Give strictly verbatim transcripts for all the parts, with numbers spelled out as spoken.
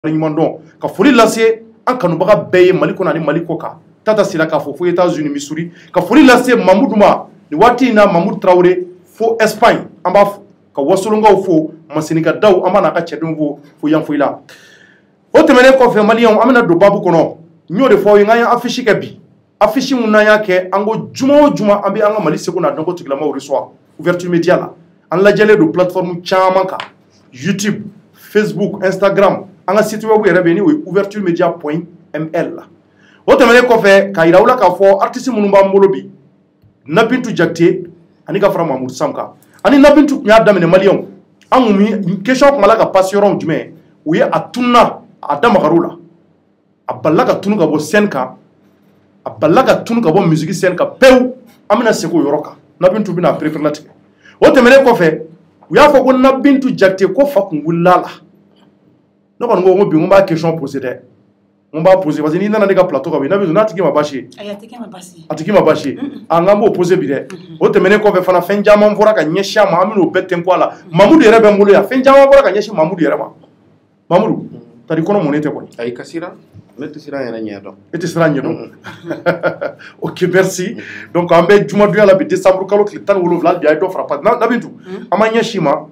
ɲuman dɔn ka foli lase an kanubaga bɛɛ ye Mali kɔnɔ ani Mali kɔ kan Tata sera k'a fɔ fo États-Unis Missouri ka foli lase Mamudu ma ni waati in na Mamudu Traoré fo Espagne an b'a fo ka wasolonkaw fo Masinika daw an b'a n'a ka cɛdenw fo fo Yanfoyila o tɛmɛnen kɔfɛ maliyɛnw an bɛna don babu kɔnɔ n y'o de fɔ aw ye n k'an ye affiche kɛ bi affiche mun n'an y'a kɛ an ko juma o juma an bɛ an ka Mali seko n'a dɔnko tigilamaw reçoit ouverture média la an lajɛlen don plateforme caman kan YouTube Facebook Instagram an ka site web yɛrɛ bɛ yen ni o ye ouverture media point m l la o tɛmɛnen kɔfɛ ka yira aw la k'a fɔ artiste minnu b'an bolo bi Nabintu Jakite ani ka fara Mamudu Sam kan ani Nabintu tun y'a daminɛ maliyɛnw an kun mi question tun b'a la ka passe yɔrɔ jumɛn u ye a tununa a damagar'u la a balila ka tunu ka bɔ scène kan a balila ka tunu ka bɔ musique scène kan pewu an bɛna segin o yɔrɔ kan Nabintu bɛna periperi latigɛ o tɛmɛnen kɔfɛ u y'a fɔ ko Nabintu Jakite ko fa kun wulila la ne kɔni ko n ko bi n b'a question posé dɛ n b'a posé parce que n'i nana ne ka plateau kan bi Nabintu n'a tigi ma baasi ye a tigi ma baasi ye a nka n b'o posé bi dɛ o tɛmɛnen kɔfɛ fana fɛn caman fɔra ka ɲɛsin a ma an bɛn'o bɛɛ tɛnku a la Mamudu yɛrɛ bɛ n bolo yan fɛn caman fɔra ka ɲɛsin Mamudu yɛrɛ ma Mamudu tari kɔnɔ mun ne tɛ kɔni ayi ka siran ne tɛ siran yɛrɛ ɲɛ dɔn e tɛ siran ɲɛ dɔn ok merci donc an bɛ jumadonya la bi décembre kalo tile tan ni wolonwula bi a ye dɔ fara pa Nabintu an ma ɲɛsin ma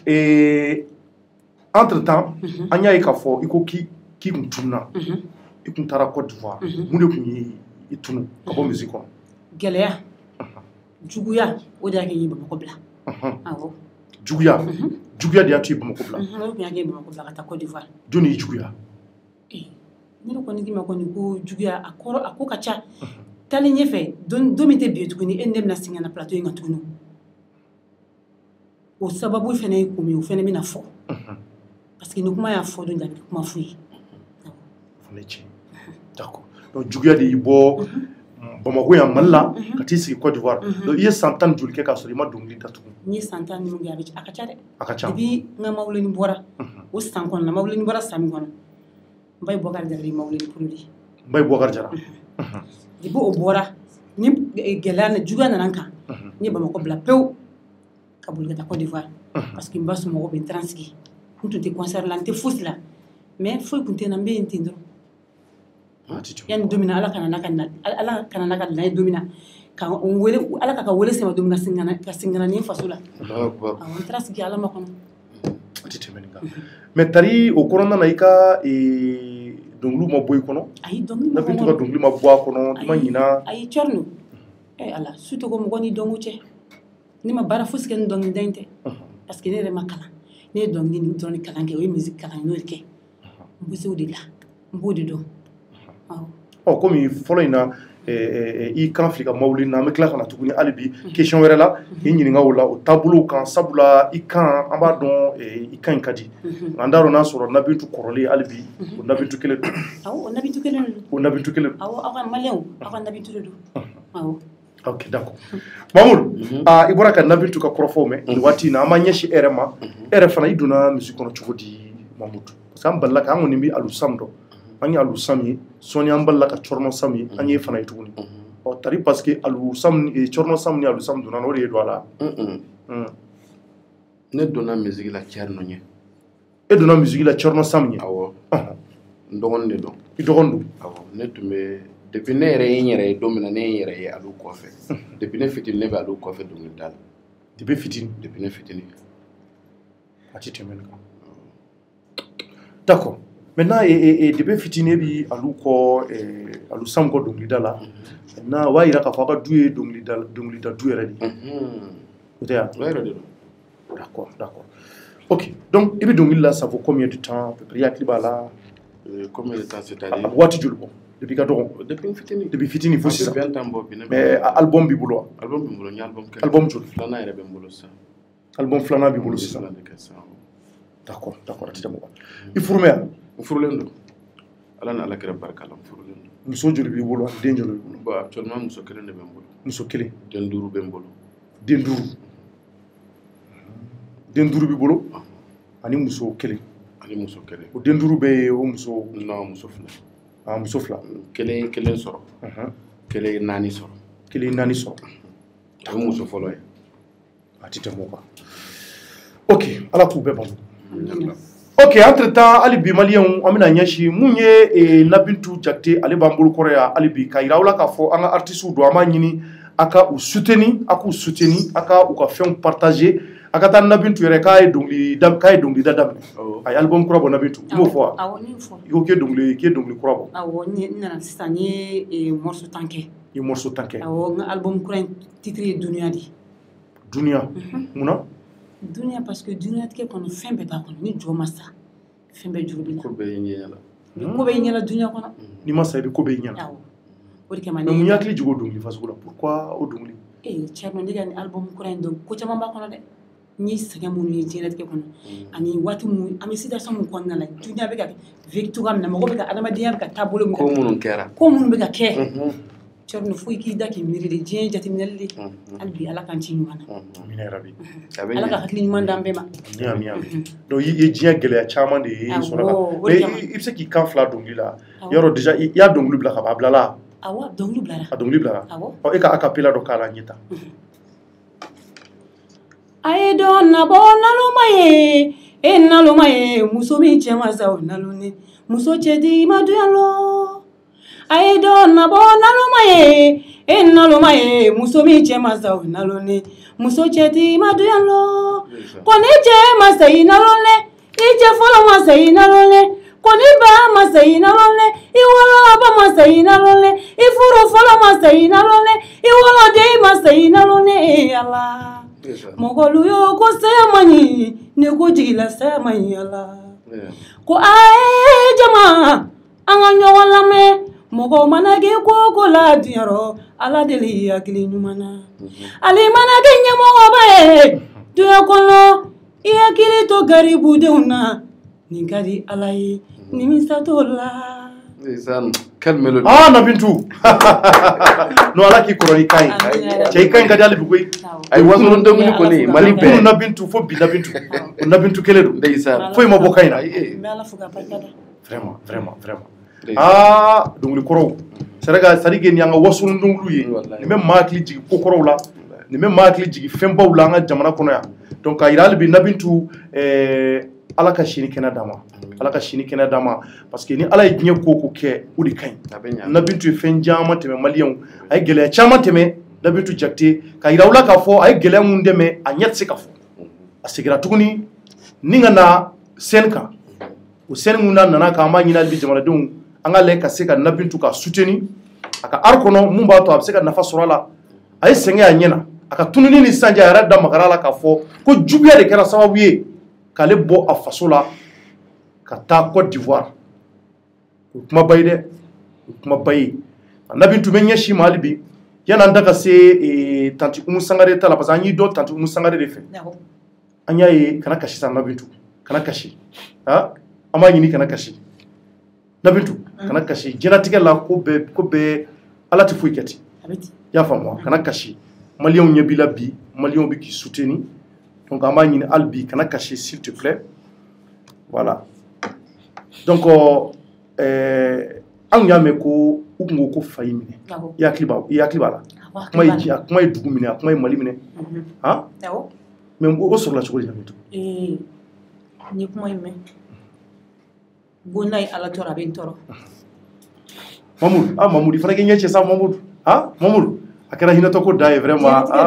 entre temps an y'a ye k'a fɔ i ko k'i k'i kun tununa i kun taara Côte d'Ivoire mun de kun ye i tunu ka bɔ musique kɔnɔ gɛlɛya juguya o de y'a kɛ n ye Bamakɔ bila awɔ juguya juguya de y'a to i Bamakɔ bila o tun y'a kɛ Bamakɔ bila ka taa Côte d'Ivoire jɔnni y'i juguya ne kɔni k'i ma kɔni ko juguya a kɔrɔ a ko ka ca taalen ɲɛfɛ don min tɛ bi ye tuguni e ni ne bɛna sigi ka na plateau in kan tuguni o sababu fana ye kun min o fana bɛna fɔ parce que ni kuma y'a fɔ don jaabi kuma f'u ye fana tiɲɛ d'accord donc juguya de y'i bɔ Bamakɔ yan Mali la ka t'i sigi Côte d'Ivoire donc i ye san tan ni joli kɛ k'a sɔrɔ i ma dɔnkili da tugun n ye san tan ni mun kɛ a ka ca dɛ a ka ca depuis n ka mawuleni bɔra o san kɔnɔna mawuleni bɔra san min kɔnɔ Mbaye Boubacar Jara ye mawuleni produit Mbaye Boubacar Jara depuis o bɔra ni gɛlɛya na juguya nana n kan n ye Bamakɔ bila pewu ka boli ka taa Côte d'Ivoire parce que n ba somɔgɔw bɛ n taara n sigi n tun tɛ concert la n tɛ fosi la mais foyi tun tɛ n na n bɛ yen ten dɔrɔn yanni don min na Ala kana n'a ka Ala kana n'a ka na ye don min na ka n wele Ala ka ka wele se ma don min na ka segin ka na ni n faso la awɔ n taara sigi Ala makɔnɔ a tɛ tɛmɛ nin kan mais tari o kɔnɔna na i ka dɔnkiliw ma bɔ i kɔnɔ ayi dɔnkili ma bɔ Nabintu ka dɔnkili ma bɔ a kɔnɔ i ma ɲina ayi cɔri no eh Ala surtout ko mɔgɔ ni dɔnko cɛ ne ma baara fosi kɛ ni dɔnkilida in tɛ parce que ne yɛrɛ ma kalan ne ye dɔnkili ni dɔrɔn kalan kɛ o ye musique kalan n'o de kɛ n bɛ se o de la n b'o de dɔn ɔ komi fɔlɔ in na i kan fili ka mawuli na an bɛ tila ka na tuguni hali bi question wɛrɛ la i ɲininka o la o taabolow kan sabula i kan an b'a dɔn i kan in ka di an t'a dɔn n'a sɔrɔ Nabintu kɔrɔlen hali bi o Nabintu kelen don awɔ o Nabintu kelen don o Nabintu kelen don awɔ aw ka maliyɛnw aw ka Nabintu de don awɔ ok d'accord Mamudu i bɔra ka Nabintu ka kɔrɔfɔw mɛn nin waati in na an ma ɲɛsin e yɛrɛ ma e yɛrɛ fana i donna musique kɔnɔ cogo di Mamudu parce que an balila ka an kɔni bɛ Alu Sam dɔn an ye Alu Sam ye sɔɔni an balila ka Cɔrɔnɔ Sam ye an ye fana ye tuguni ɔ tari parce que Alu Sam Cɔrɔnɔ Sam ni Alu Sam donna o de ye don a la ne donna musique la Cɛrno ɲɛ e donna musique la Cɔrɔnɔ Sam ɲɛ awɔ n dɔgɔnin de don i dɔgɔnin don awɔ ne tun bɛ depuis ne yɛrɛ ye n yɛrɛ ye don min na ne ye n yɛrɛ ye Alu kɔfɛ depuis ne fitini ne bɛ Alu kɔfɛ dɔnkilida la depuis fitini depuis ne fitini a tɛ tɛmɛ nin kan d'accord maintenant depuis fitini e bɛ Alu kɔ Alu Sam kɔ dɔnkilida la maintenant o b'a yira k'a fɔ aw ka du ye dɔnkilida du yɛrɛ de ye o tɛ yan o yɛrɛ de don d'accord d'accord ok donc i bɛ dɔnkili la ça fait combien de temps à peu près i hakili b'a la combien de temps c'est-à-dire waati joli bɔ depuis ka dɔgɔ depuis fitini depuis fitini fo sisan vingt ans bɔ bi ne mais album b'i bolo wa album b'i bolo n ye album kɛ album joli filanan yɛrɛ bɛ n bolo sisan album filanan b'i bolo sisan d'accord d'accord a tɛ tɛmɛ o kan i furu mɛ yan n furulen don Ala ni Alakira barika la n furulen don muso joli b'i bolo den joli b'i bolo bon actuellement muso kelen de bɛ n bolo muso kelen den duuru bɛ n bolo den duuru den duuru b'i bolo ani muso kelen ani muso kelen o den duuru bɛɛ ye o muso non muso fila ah muso fila kelen kelen sɔrɔ kelen naani sɔrɔ kelen naani sɔrɔ o ye muso fɔlɔ ye a tɛ tɛmɛ o kan ok Ala k'u bɛɛ balo Ok, entre temps ali bi malien amina nyashi munye e Nabintu Jakte ale bambulu korea ali bi ka irawla ka fo anga artiste do ama nyini aka u soutenir aka u soutenir aka u ka fɛnw partager aka ta Nabintu yɛrɛ ka ye dongli dam ka ye dongli da dam ay album kura bo Nabintu mo fo awo ni fo iko ke dongli ke dongli kura bo awo ni nana sisan ni e morceau tanke i morceau tanke awo nga album kura titre ye dunia di dunia muna dunia parce que dunia tike kono fɛn bɛɛ b'a kɔnɔ ni jɔ ma sa fɛn bɛɛ juru bɛ na ko bɛɛ ye ɲɛ la ni ko bɛ ɲɛna dunia kɔnɔ ni ma sa i bɛ ko bɛ ɲɛna awɔ o de kama mais mun yakili jigo dongli faso la pourquoi o dongli eh cɛ no ne ka ni album kura in dɔn ko caman b'a kɔnɔ dɛ n ye sɛgɛn minnu ye diɲɛlatigɛ kɔnɔ ani waati mun an bɛ situation mun kɔnɔna la dunia bɛ ka vécu cogoya min na mɔgɔ bɛ ka adamadenya bɛ ka taabolo min ko minnu kɛra ko minnu bɛ ka kɛ cɛ no foyi k'i da k'i miiri de diɲɛ jateminɛli de hali bi ala k'an ci ɲuman na amina yarabi ala ka hakili ɲuman d'an bɛɛ ma ni amina donc i ye diɲɛ gɛlɛya caman de ye sɔrɔ la mais i bɛ se k'i kan fila dongli la yɔrɔ déjà i y'a dongli bila ka ban a bilala awɔ dongli bilara a dongli bilara awɔ ɔ e ka acapella dɔ k'a la ɲɛ tan a ye dɔn nabɔ naloma ye e naloma ye muso min cɛ ma sa o naloni muso cɛtigi ma duya lɔ a ye dɔn nabɔ naloma ye e naloma ye muso min cɛ ma sa o naloni muso cɛtigi ma duya lɔ ko ni cɛ ma sa i nalonle i cɛ fɔlɔ ma sa i nalonle ko ni ba ma sa i nalonle i woloba ma sa i nalonle i furu fɔlɔ ma sa i nalonle i woloden ma sa i nalonle e ala mɔgɔlu yo ko saya man ɲi ne ko jigila saya man ɲi ala ko aye jama an ka ɲɔgɔn lamɛn mɔgɔ mana kɛ ko ko la diyɔrɔ ala deli hakili ɲuman na ali mana kɛ ɲɛmɔgɔba ye duɲɛ kɔnɔ i hakili to garibudenw na nin ka di ala ye nimisa t'o la quelle mélodie ah Nabintu no ala k'i kɔrɔ i kan ye cɛ i kan ka di ale bi koyi ay wasolon dongli ko ni mali kunu bɛɛ Nabintu fo bi Nabintu o Nabintu kelen don ndeysaan foyi ma bɔ kan in na n bɛ ala fo ka barika da vraiment vraiment vraiment ah dongli kɔrɔw c'est vrai que c'est à dire que ni an ka wasolon donglu ye nin bɛ maa hakili jigin ko kɔrɔw la nin bɛ maa hakili jigin fɛnbaw la an ka jamana kɔnɔ yan donc k'a yira hali bi Nabintu ɛɛ ala ka sini kɛnɛ d'a ma ala ka sini kɛnɛ d'a ma parce que ni ala ye diɲɛ ko ko kɛ o de ka ɲi Nabintu ye fɛn caman tɛmɛ maliyɛnw a ye gɛlɛya caman tɛmɛ Nabintu Jakte k'a yira u la k'a fɔ a ye gɛlɛya mun dɛmɛ a ɲɛ tɛ se ka fɔ a seginna tuguni ni ka na scène kan o scène mun na nana kan an b'a ɲini hali bi jamanadenw an ka lajɛ ka se ka Nabintu ka soutenir a ka art kɔnɔ mun b'a to a bɛ se ka nafa sɔrɔ a la a ye sɛgɛn a ɲɛ na a ka tununi ni sanjɛ a yɛrɛ da magara la k'a fɔ ko juguya de kɛra sababu ye k'ale bɔ a faso la ka taa Côte d'Ivoire o kuma ba ye dɛ o kuma ba ye Nabintu bɛ ɲɛsin ma hali bi yan'an da ka se tanti Umu Sangare ta la parce que an y'i dɔn tanti Umu Sangare de fɛ an y'a ye kana kasi sa Nabintu kana kasi ah an b'a ɲini kana kasi Nabintu kana kasi diɲɛlatigɛ la ko bɛɛ ko bɛɛ ala tɛ foyi kɛ ten i y'a faamu wa kana kasi maliyɛnw ɲɛ b'i la bi maliyɛnw bɛ k'i soutenir donc an b'a ɲini hali bi kana kasi s'il te plaît voilà donc euh an y'a mɛn ko u kun ko ko fa y'i minɛ i hakili b'a i hakili b'a la kuma ye kuma ye dugu minɛ a kuma ye Mali minɛ han mais o sɔrɔla cogo di Nabintu eh ni kuma in mɛn gonna ye ala tɔrɔ a bɛ n tɔrɔ Mamudu ah Mamudu i fana k'i ɲɛ cɛ sa Mamudu ah Mamudu a kɛra hinɛtɔ ko da ye vraiment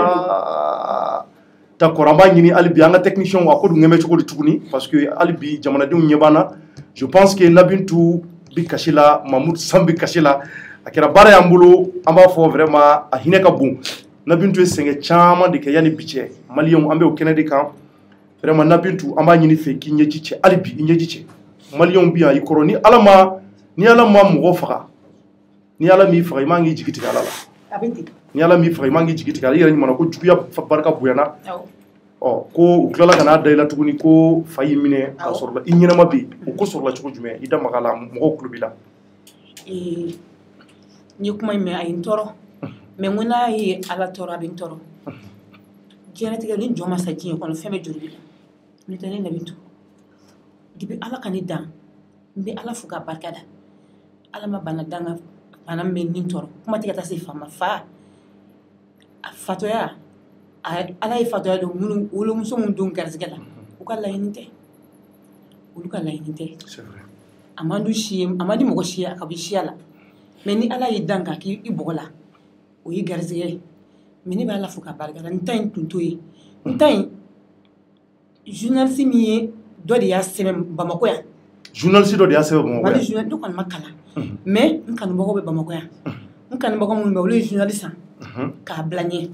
ah d'accord an b'a ɲini hali bi an ka technicien a ko dun ŋɛmɛ cogo di tuguni parce que hali bi jamanadenw ɲɛ b'an na je pense que Nabintu bi kasi la Mamudu San bi kasi la a kɛra baara y'an bolo an b'a fɔ vraiment a hinɛ ka bon Nabintu ye sɛgɛn caman de kɛ yanni bi cɛ maliyɛnw an bɛ o kɛnɛ de kan vraiment Nabintu an b'a ɲini fɛ k'i ɲɛji cɛ hali bi i ɲɛji cɛ maliyɛnw bi yan i kɔrɔ ni ala ma ni ala ma mɔgɔ faga ni ala m'i faga i man k'i jigi tigɛ ala la ni ala m'i faga i man k'i jigi tigɛ ala i yɛrɛ ɲuman na ko juguya barika bonyana ɔ ko u tilala ka n'a da i la tuguni ko fa y'i minɛ k'a sɔrɔ la i ɲɛnama bɛ yen o ko sɔrɔla cogo jumɛn i da maga la mɔgɔw tulo b'i la n ye kuma in mɛn a ye n tɔɔrɔ mais n ko n'a ye ala tɔɔrɔ a bɛ n tɔɔrɔ diɲɛlatigɛ ni jɔn ma sa diɲɛ kɔnɔ fɛn bɛ juru b'i la n'o tɛ ne Nabintu depuis ala ka ne dan n bɛ ala fo k'a barika da ala ma bana danga bana min bɛ nin tɔɔrɔ kuma tɛ ka taa se fa ma fa a fatɔya ala ye fatɔya don minnu wolomuso minnu don garisɛgɛ la u ka laɲini tɛ olu ka laɲini tɛ c'est vrai a man du si ye a man di mɔgɔ si ye a ka bɔ siya la mais ni ala y'i dan k'a k'i bɔgɔ la o ye garisɛgɛ ye mais ne bɛ ala fo ka barika da n ta in tun t'o ye n ta in journaliste min ye dɔ de y'a sɛbɛn Bamakɔ yan journaliste dɔ de y'a sɛbɛn Bamakɔ yan Mali journal ne kɔni ma kalan mais n kanubagaw bɛ Bamakɔ yan n kanubagaw minnu bɛ olu ye journaliste san k'a bila ɲɛ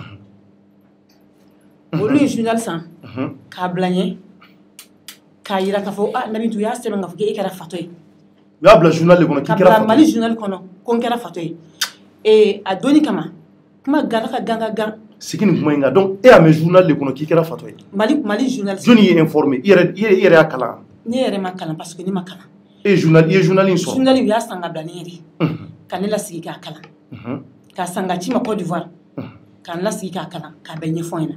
olu ye journaliste san k'a bila ɲɛ k'a yira k'a fɔ ah Nabitu u y'a sɛbɛn k'a fɔ k'e kɛra fatɔ ye u y'a bila journal de kɔnɔ k'i kɛra fatɔ ye Mali journal kɔnɔ ko n kɛra fatɔ ye ee a donni kama kuma gana ka gan ka gan sigi nin kuma in kan donc e y'a mɛn journal de kɔnɔ k'i kɛra fatɔ ye Mali Mali journaliste jɔnni y'i informé i yɛrɛ i yɛrɛ y'a kalan ne yɛrɛ ma kalan parce que ne ma kalan e ye journal i ye journal in sɔrɔ journal u y'a san ka bila ne yɛrɛ ka ne lasigi k'a kalan k'a san ka ci ma Côte d'Ivoire k'a n lasigi k'a kalan k'a bɛɛ ɲɛfɔ n ɲɛna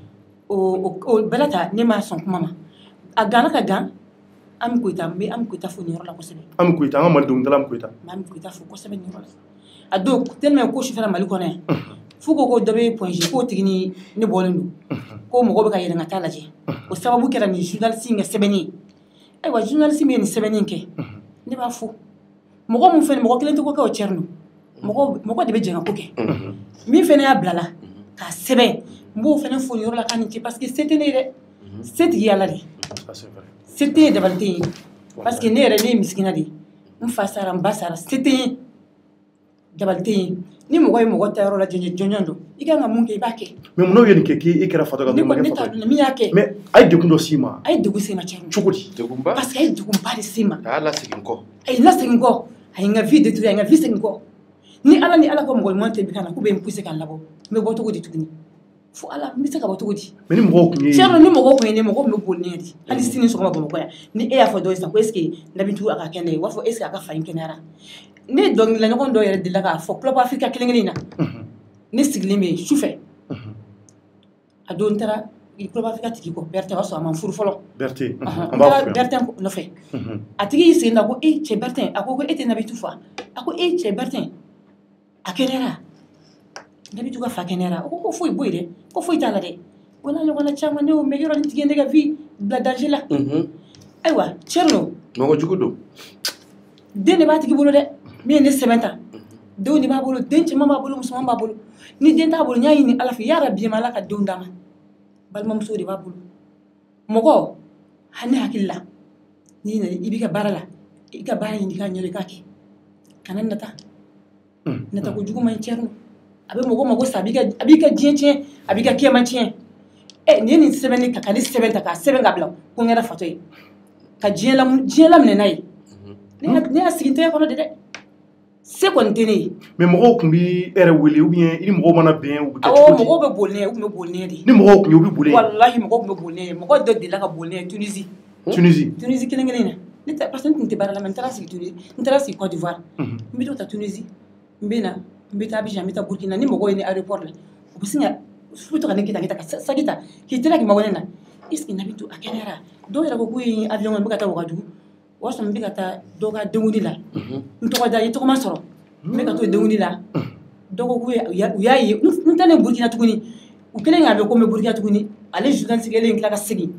o o bɛɛ la ta ne ma sɔn kuma ma a gana ka gan Ami Koyita n bɛ Ami Koyita fo nin yɔrɔ la kosɛbɛ Ami Koyita an ka Mali dɔnkilidala Ami Koyita n bɛ Ami Koyita fo kosɛbɛ nin yɔrɔ la a don tellement ko sufɛla Mali kɔnɔ yan fo ko ko dɔ bɛ point G k'o tigi ni ne bɔlen don ko mɔgɔ bɛ ka yɛlɛn ka taa lajɛ o sababu kɛra nin journaliste in ka sɛbɛnni ye ayiwa journaliste min ye nin sɛbɛnni in kɛ ne b'a fo mɔgɔ mun fɛnɛ mɔgɔ kelen tɛ ko kɛ o Thierno mɔgɔ mɔgɔ de bɛ jɛn ka ko kɛ min fɛnɛ y'a bila la k'a sɛbɛn n b'o fɛnɛ fo nin yɔrɔ la k'a ni ce parce que se tɛ ne ye dɛ se tigi ye Ala de se tɛ ye dabali tɛ ye parce que ne yɛrɛ ne ye misikina de ye n fa sara n ba sara se tɛ ye dabali tɛ ye ni mɔgɔ ye mɔgɔ ta yɔrɔ la jɔnjɔn jɔnjɔn don i kan ka mun kɛ i b'a kɛ mais mun'aw ye nin kɛ k'i kɛra fatɔ ka ne kɔni ne t'a dɔn min y'a kɛ mais a ye degun dɔ s'i ma a ye degun se ma Thierno cogo di degunba parce que a ye degunba de se ma a y'a lasegin kɔ a ye lasegin kɔ a ye n ka vie détruire a ye n ka vie segin kɔ ni Ala ni Ala ka mɔgɔ ɲuman tɛ bi ka na k'u bɛ n pousser ka n labɔ n bɛ bɔ cogo di tuguni fo Ala n bɛ se ka bɔ cogo di mais ni mɔgɔw tun ye Thierno ni mɔgɔw tun ye ne mɔgɔw tun bɛ boli ne ye de hali sini sɔgɔma Bamakɔ yan ni e y'a fɔ dɔ ye sisan ko est ce que Nabitu a ka kɛnɛ ye u b'a fɔ est ce que a ka fa in kɛnɛyara ne dɔnkilila ɲɔgɔn dɔw yɛrɛ delila k'a fɔ Club Africa kelen kelen in na ne sigilen bɛ yen sufɛ a don n taara Club Africa tigi kɔ Bertin o y'a sɔrɔ a ma n furu fɔlɔ Bertin n an b'a taara fɔ yan Bertin nɔfɛ a tigi y'i sen da ko e cɛ Bertin a ko ko e tɛ Nabitu fa a ko e cɛ Bertin a kɛnɛyara Nabitu ka fa kɛnɛyara o ko ko foyi bɔ yen dɛ ko foyi t'a la dɛ o n'a ɲɔgɔnna caman ne y'o mɛn yɔrɔ nin tigi ye ne ka vie bila danger la ayiwa Thierno mɔgɔ jugu don den de b'a tigi bolo dɛ min ye ne sɛbɛn ta denw de b'a bolo den cɛman b'a bolo musoman b'a bolo ni den t'a bolo n y'a ɲini Ala fɛ yara bi ma Ala ka denw d'a ma balimamuso de b'a bolo mɔgɔ hali ne hakili la n'i nana i b'i ka baara la i ka baara ɲini k'a ɲɛ i k'a kɛ kana nata nata ko jugu man ɲi Thierno a bɛ mɔgɔ mago sa a b'i ka a b'i ka diɲɛ tiɲɛ a b'i ka kɛma tiɲɛ ɛ nin ye nin sɛbɛnni ta ka ne sɛbɛn ta k'a sɛbɛn ka bila ko n kɛra fatɔ ye ka diɲɛ la diɲɛ laminɛ n'a ye ne y'a sigi n tɛgɛ kɔnɔ de dɛ se kɔni tɛ ne ye mais mɔgɔw tun b'i yɛrɛ wele ou bien i ni mɔgɔw mana bɛn u bɛ kɛ awɔ cogo di mɔgɔw bɛ boli ne ye u tun bɛ boli ne ye de ni mɔgɔw tun ye u bɛ boli walahi mɔgɔw tun bɛ boli ne ye mɔgɔ dɔ delila ka boli ne ye Tunisie Tunisie Tunisie kelen kelen na ne tɛ parce que n tun tɛ baara la mais n taara sigi Tunisie n taara sigi Côte d'Ivoire n bɛ to ta Tunisie n bɛ na n bɛ taa Abidjan n bɛ taa Burkina ni mɔgɔw ye ne aéroport la u bɛ sin ka u bɛ to ka ne kita kita ka saki ta k'i teliya k'i mago ne na est ce que Nabitu a kɛnɛyara dɔw yɛrɛ ko k'u ye avion n bɛ ka taa Wagadugu o y'a sɔrɔ n bɛ ka taa dɔ ka denguli la n tɔgɔ da i tɔgɔma sɔrɔ n bɛ ka to denguli la dɔw ko k'u u y'a ye n tɛ ne Burkina tuguni u kɛlen k'a dɔn ko n bɛ Burkina tuguni ale journaliste kelen tila ka segin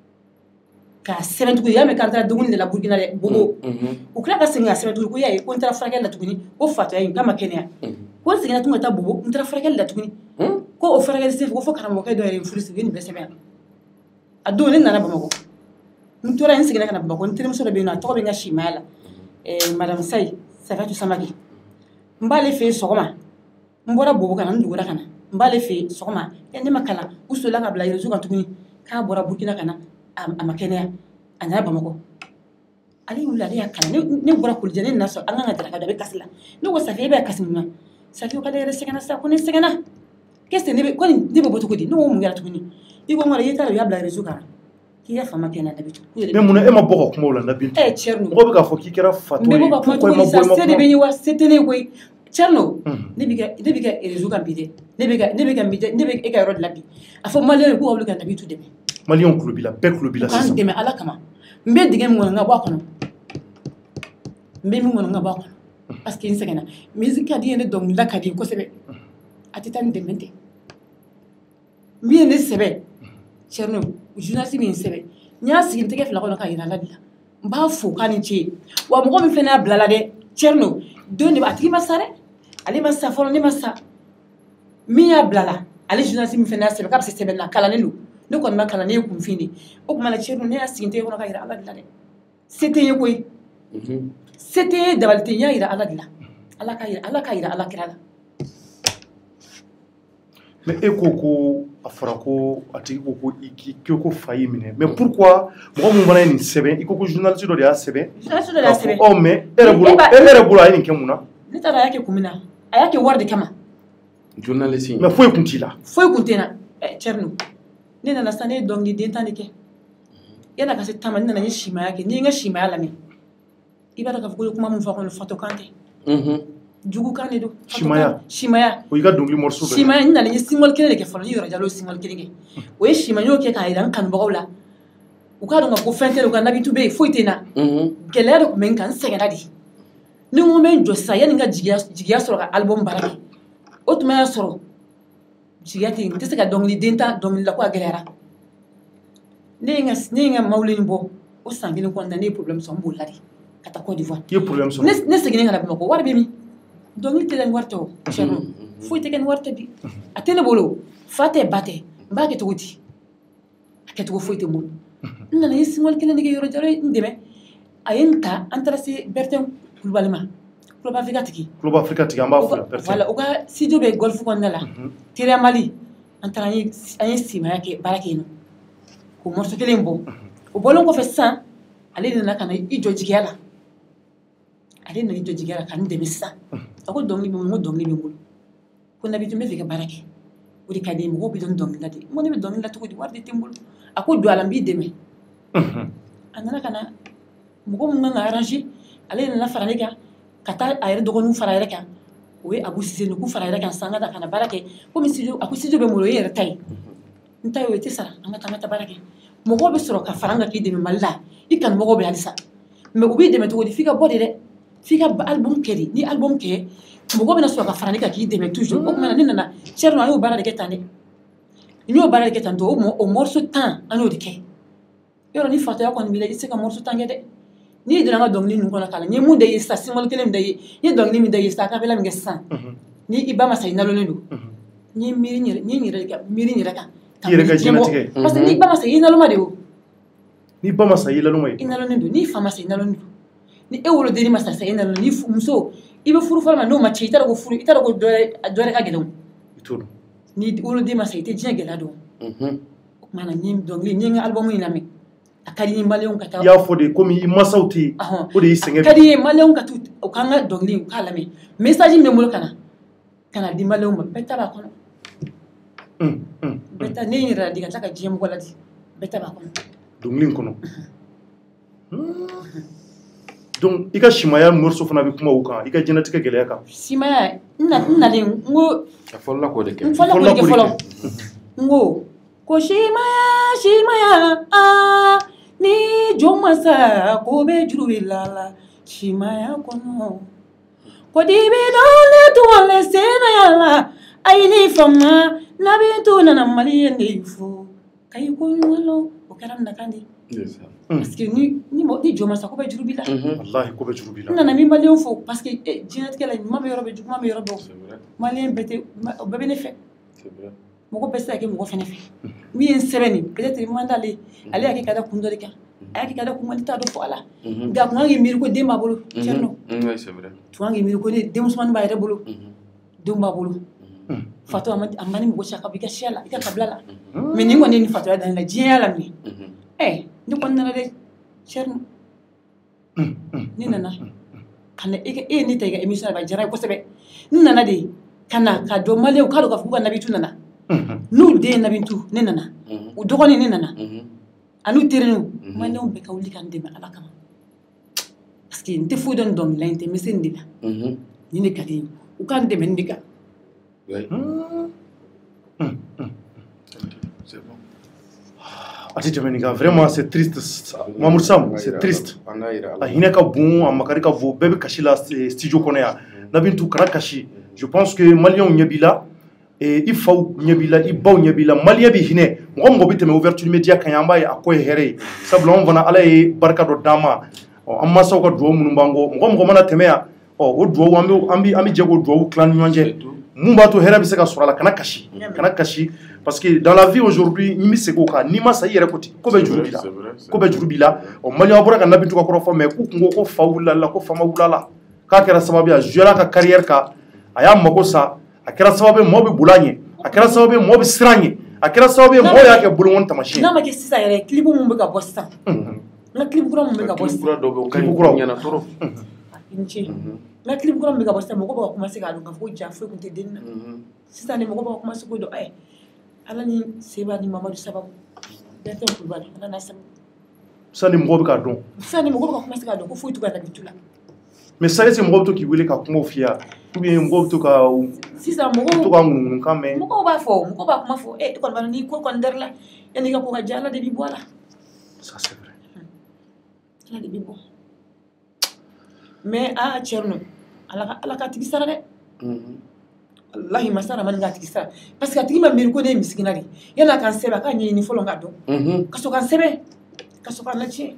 k'a sɛbɛn tuguni y'a mɛn k'an taara denguli de la Burkina dɛ Bogo u tila ka segin k'a sɛbɛn tuguni ko y'a ye ko n taara furakɛli la tuguni ko fatɔya in k'a ma kɛnɛya ko n seginna tuguni ka taa Bogo n taara furakɛli la tuguni ko o furakɛli senfɛ ko fo karamɔgɔkɛ dɔ yɛrɛ ye n furu siri nin bɛɛ sɛbɛn a don ne nana Bamakɔ n tora yen n seginna ka na Bamakɔ n terimuso dɔ bɛ yen nɔ a tɔgɔ bɛ n ka simaya la madame Sayi Safiyatu Samake n b'ale fɛ yen sɔgɔma n bɔra Bobo ka na n dugura ka na n b'ale fɛ yen sɔgɔma ɛ ne ma kalan u solila ka bila réseau kan tuguni k'a bɔra Burkina ka na a ma kɛnɛya a nana Bamakɔ ale wulila ale y'a kalan ne bɔra Kolija ne nana sɔrɔ an kan ka daraka dɔ a bɛ kasi la ne ko Safiya e bɛ kasi mun na Safiya k'ale yɛrɛ sɛgɛnna sa ko ne sɛgɛnna qu'est ce que ne bɛ ko ne bɛ bɔ cogo di ne ko mun kɛra tuguni i ko n kɔrɔ i taara u y'a bila réseau kan k'i ka fama kɛ na Nabitu mais munna e ma bɔ ka kuma o la Nabitu ɛ Thierno mɔgɔ bɛ k'a fɔ k'i kɛra fatɔ ye n bɛ bɔ ka kuma cogo di sa se de bɛ n ye wa se tɛ ne ye koyi Thierno ne bɛ kɛ ne bɛ kɛ réseau kan bi dɛ ne bɛ ka ne bɛ ka ne bɛ e ka yɔrɔ de la bi a fɔ maliyɛn k'u ka wuli ka Nabitu dɛmɛ maliyɛnw tulo b'i la bɛɛ tulo b'i la sisan k'an dɛmɛ Ala kama n bɛ dingɛ min kɔnɔ n ka bɔ a kɔnɔ n bɛ min kɔnɔ n ka bɔ a kɔnɔ parce que n sɛgɛnna musique ka di n ye ne dɔnkilida ka di n kosɛbɛ a tɛ taa ni dɛmɛ tɛ min ye ne sɛbɛn Thierno journaliste min sɛbɛn n y'a sigi n tɛgɛ fila kɔnɔ ka yira ala de la n b'a fo k'a ni ce wa mɔgɔ min fana y'a bila la dɛ Thierno don de b'a tigi ma sa dɛ ale ma sa fɔlɔ ne ma sa min y'a bila la ale journaliste min fana y'a sɛbɛn k'a bɛ se sɛbɛnni na kalannen don ne kɔni ma kalan ne ye kunfin de o tuma na Thierno ne y'a sigi n tɛgɛ kɔnɔ ka yira ala de la dɛ se tɛ n ye koyi se tɛ n ye dabali tɛ n y'a yira ala de la ala ka yira ala ka yira ala kira la. Mais e ko ko a fɔra ko a tigi ko ko i k'i ko fa y'i minɛ mais pourquoi mɔgɔ mun fana ye nin sɛbɛn i ko ko journaliste dɔ de y'a sɛbɛn journaliste dɔ de y'a sɛbɛn ɔ mais e yɛrɛ bolo e yɛrɛ bolo a ye nin kɛ mun na ne t'a dɔn a y'a kɛ kun min na a y'a kɛ wari de kama journaliste mais foyi kun t'i la foyi kun tɛ n na ɛ Thierno ne nana sisan ne ye dɔnkiliden tan de kɛ yan'a ka se tan ma ne nana n ye simaya kɛ n'i ye n ka simaya lamɛn i b'a dɔn k'a fɔ ko ye kuma min fɔ a kɔnɔ Fatou kan tɛ jugu kan de don simaya simaya o y'i ka dɔnkili morceau dɔ simaya n nana n ye single kelen de kɛ fɔlɔ n ye yɔrɔ jalo single kelen kɛ o ye simaya n y'o kɛ k'a yira n kanubagaw la u k'a dɔn ka ko fɛn tɛ u ka nabitu bɛ yen foyi tɛ n na gɛlɛya de tun bɛ n kan n sɛgɛnna de ni n ko n bɛ n jɔ sisan yanni n ka jigiya sɔrɔ ka album baara kɛ o tuma y'a sɔrɔ jigiya tɛ yen n tɛ se ka dɔnkiliden ta dɔnkili la ko a gɛlɛyara ne ye n ka mawulini bɔ o san kelen kɔnɔna na ne ye problème sɔrɔ n b'o la de ka taa Côte d'Ivoire i ye problème sɔrɔ ne seginnen ka na Bamakɔ wari bɛ min dɔnkili tɛ ni wari tɛ o Thierno foyi tɛ kɛ ni wari tɛ bi a tɛ ne bolo fa tɛ ba tɛ n b'a kɛ cogo di a kɛcogo foyi tɛ n bolo n nana n ye single kelen de kɛ yɔrɔ jalo n dɛmɛ a ye n ta an taara se Bertin Kulubali ma Club Africa tigi Club Africa tigi an b'a fo voilà o ka studio bɛ golf kɔnɔna la Teriya Mali an taara an ye simaya kɛ baara kɛ yen nɔ k'o morceau kelen bɔ o bɔlen kɔfɛ sisan ale de nana ka na i jɔ jigiya la ale nana i jɔ jigiya la ka n dɛmɛ sisan a ko dɔnkili bɛ n ko dɔnkili bɛ n bolo ko Nabitu n bɛ fɛ ka baara kɛ o de ka di n ye mɔgɔw bɛ dɔn dɔnkili la de n ko ne bɛ dɔnkili la cogo di wari de tɛ n bolo a ko don a la n b'i dɛmɛ a nana ka na mɔgɔ min kan ka arranger ale nana fara ne kan ka taa a yɛrɛ dɔgɔninw fara a yɛrɛ kan o ye Abu Sise k'u fara a yɛrɛ kan sisan an ka taa ka na baara kɛ komi studio a ko studio bɛ n bolo o ye yɛrɛ ta ye n ta ye o ye tɛ sara an ka taa an ka taa baara kɛ mɔgɔw bɛ sɔrɔ ka fara an kan k'i dɛmɛ Mali la i kanubagaw bɛ halisa mais u b'i dɛmɛ cogo di f'i ka bɔ de dɛ f'i ka album kɛ de ni album kɛ mɔgɔ bɛna sɔrɔ ka fara ne kan k'i dɛmɛ toujours o tuma na ne nana Thierno an y'o baara de kɛ tan dɛ n y'o baara de kɛ tan tɔ o morceau tan an y'o de kɛ yɔrɔ ni fatɔya kɔni b'i la i tɛ se ka morceau tan kɛ dɛ n'i donna an ka dɔnkili ninnu kɔnɔ k'a la n ye mun da i ye sisan single kelen min da i ye n ye dɔnkili min da i ye sisan a kapela min kɛ sisan ni i ba ma sa i nalonnen don n ye miiri n yɛrɛ n ye n yɛrɛ miiri n yɛrɛ kan i yɛrɛ ka diɲɛlatigɛ parce que n'i ba ma sa i naloma de o n'i ba ma sa i naloma ye i nalonnen don n'i fa ma sa i nalonnen don ni e wolodenni ma sa sa i nalonnen ni muso i bɛ furu fɔlɔ ma n'o ma cɛ i t'a dɔn ko furu i t'a dɔn ko dɔ wɛrɛ ka gɛlɛn o i t'o dɔn ni woloden ma sa i tɛ diɲɛ gɛlɛya dɔn o tuma na n ye dɔnkili n ye n ka album in lamɛn a ka di n ye maliyɛnw ka taa i y'a fɔ de komi i masaw tɛ yen o de y'i sɛgɛn a ka di n ye maliyɛnw ka t'u u k'an ka dɔnkili in u k'a lamɛn message min bɛ n bolo ka na ka na di maliyɛnw ma bɛɛ ta b'a kɔnɔ bɛɛ ta ne ye n yɛrɛ ladi ka tila ka diɲɛ mɔgɔ ladi bɛɛ ta b'a kɔnɔ dɔnkili in kɔnɔ donc i ka simaya morceau fana bɛ kuma o kan i ka diɲɛlatigɛ gɛlɛya kan simaya n nalen n ko a fɔlɔla k'o de kɛ n fɔlɔ k'o de kɛ fɔlɔ n ko ko simaya simaya aa ni jɔn ma sa ko bɛ juru bɛ la la simaya kɔnɔ ko dibi dɔɔnin tɔgɔ senaya la a ye ni fama Nabitu nana Maliyɛn de fo ka i ko ɲuman lɔ o kɛra nakan de parce que ni ni ni jɔn ma sa ko bɛ juru b'i la walahi ko bɛ juru b'i la n nana n bɛ Maliyɛnw fo parce que diɲɛlatigɛ la ɲuman bɛ yɔrɔ bɛ juguman bɛ yɔrɔ bɛ Maliyɛn bɛɛ tɛ o bɛɛ bɛ ne fɛ mɔgɔ bɛɛ se ka kɛ mɔgɔ fɛnɛ fɛ min ye n sɛbɛn nin peut-être man d'ale ale y'a kɛ ka da kun dɔ de kan a y'a kɛ ka da kun man t'a dɔn fɔ a la nka a kun kan k'i miiri ko den b'a bolo Thierno tun kan k'i miiri ko ne denmusomanin b'a yɛrɛ bolo denw b'a bolo Fatou a ma ni mɔgɔ si a ka bɔ i ka siya la i ka kabila la mais nin kɔni ye nin Fatoya dan ne la diɲɛ y'a laminɛ ɛ ne kɔni nana dɛ Thierno ne nana ka na e ye ne ta i ka émission la a diyara n ye kosɛbɛ n nana de ka na ka dɔn maliyɛnw k'a dɔn k'a fɔ k'u ka Nabitu nana n'u den ye Nabitu ne nana u dɔgɔnin ne nana a n'u terininw maliyɛnw bɛɛ ka wuli ka n dɛmɛ Ala kama parce que n tɛ foyi dɔn dɔnkili la n tɛ n bɛ se nin de la nin de ka di n ye u ka n dɛmɛ nin de kan. ati tɛmɛ nin kan vraiment c'est triste Mamoudou Sam c'est triste a hinɛ ka bon a makari ka bon bɛɛ bɛ kasi la studio kɔnɔ yan Nabitu kana kasi je pense que maliyɛnw ɲɛ b'i la i faw ɲɛbila i baw ɲɛbila maliyɛ bi hinɛ mɔgɔ mɔgɔ bi tɛmɛ ouverture média kan an b'a ye a ko ye hɛrɛ ye sabula anw fana ala ye barika dɔ d'an ma an masaw ka duwawu minnu b'an kɔ mɔgɔ mɔgɔ mana tɛmɛ yan o duwawu an bɛ an bɛ an bɛ jɛ k'o duwawu tila ni ɲɔgɔn cɛ mun b'a to hɛrɛ bɛ se ka sɔrɔ a la kana kasi kana kasi parce que dans la vie aujourd'hui ni bɛ segin o kan n'i ma sa i yɛrɛ ko ten ko bɛɛ juru b'i la ko bɛɛ juru b'i la ɔ maliyɛnw bɔra ka Nabi Tuka kɔrɔ fɔ mais k'u kun ko ko fa wulila la ko fa ma wulila la k'a kɛra sababu ye a joué ka carrière kan a y'a mago sa a kɛra sababu ye mɔgɔ bɛ boli a ɲɛ a kɛra sababu ye mɔgɔ bɛ siran a ɲɛ a kɛra sababu ye mɔgɔ y'a kɛ bolokɔni taamasiyɛn n'a ma kɛ sisan yɛrɛ clip mun bɛ ka bɔ sisan n ka clip kura mun bɛ ka bɔ sisan clip kura dɔ bɛ yen o ka ɲi ɲɛna tɔrɔ n ce n ka clip kura mun bɛ ka bɔ sisan mɔgɔ bɛ ka commencer k'a dɔn k'a fɔ ko ja foyi tun tɛ denni na sisan de mɔgɔ bɛ ka commencer k'o dɔn ɛ ala ni seba ni mamadu sababu bɛɛ tɛ kulubali ala n'a sababu sisan ni mɔgɔ bɛ k'a dɔn sisan de mɔgɔ bɛ ka commencer k'a dɔn ko foyi tɛ ka Nabi Tuka la mais ça est mɔgɔ bɛ to k'i wele ka kumaw f'i ye ou bien mɔgɔ bɛ to ka sisan mɔgɔw to ka ŋunuŋunu kan mɛn mɔgɔw b'a fɔ mɔgɔw b'a kuma fɔ e kɔni b'a dɔn n'i ko kɔni dari la yanni i ka ko ka diya ala de b'i bɔ a la ça c'est vrai ala de b'i bɔ mais a cɛ ninnu ala ka ala k'a tigi sara dɛ walahi masa ramani k'a tigi sara parce que a tigi ma miiri ko ne ye misikina de ye yanni a k'an sɛbɛn a k'a ɲɛɲini fɔlɔ k'a dɔn ka sɔrɔ k'an sɛbɛn ka sɔrɔ k'an latiɲɛ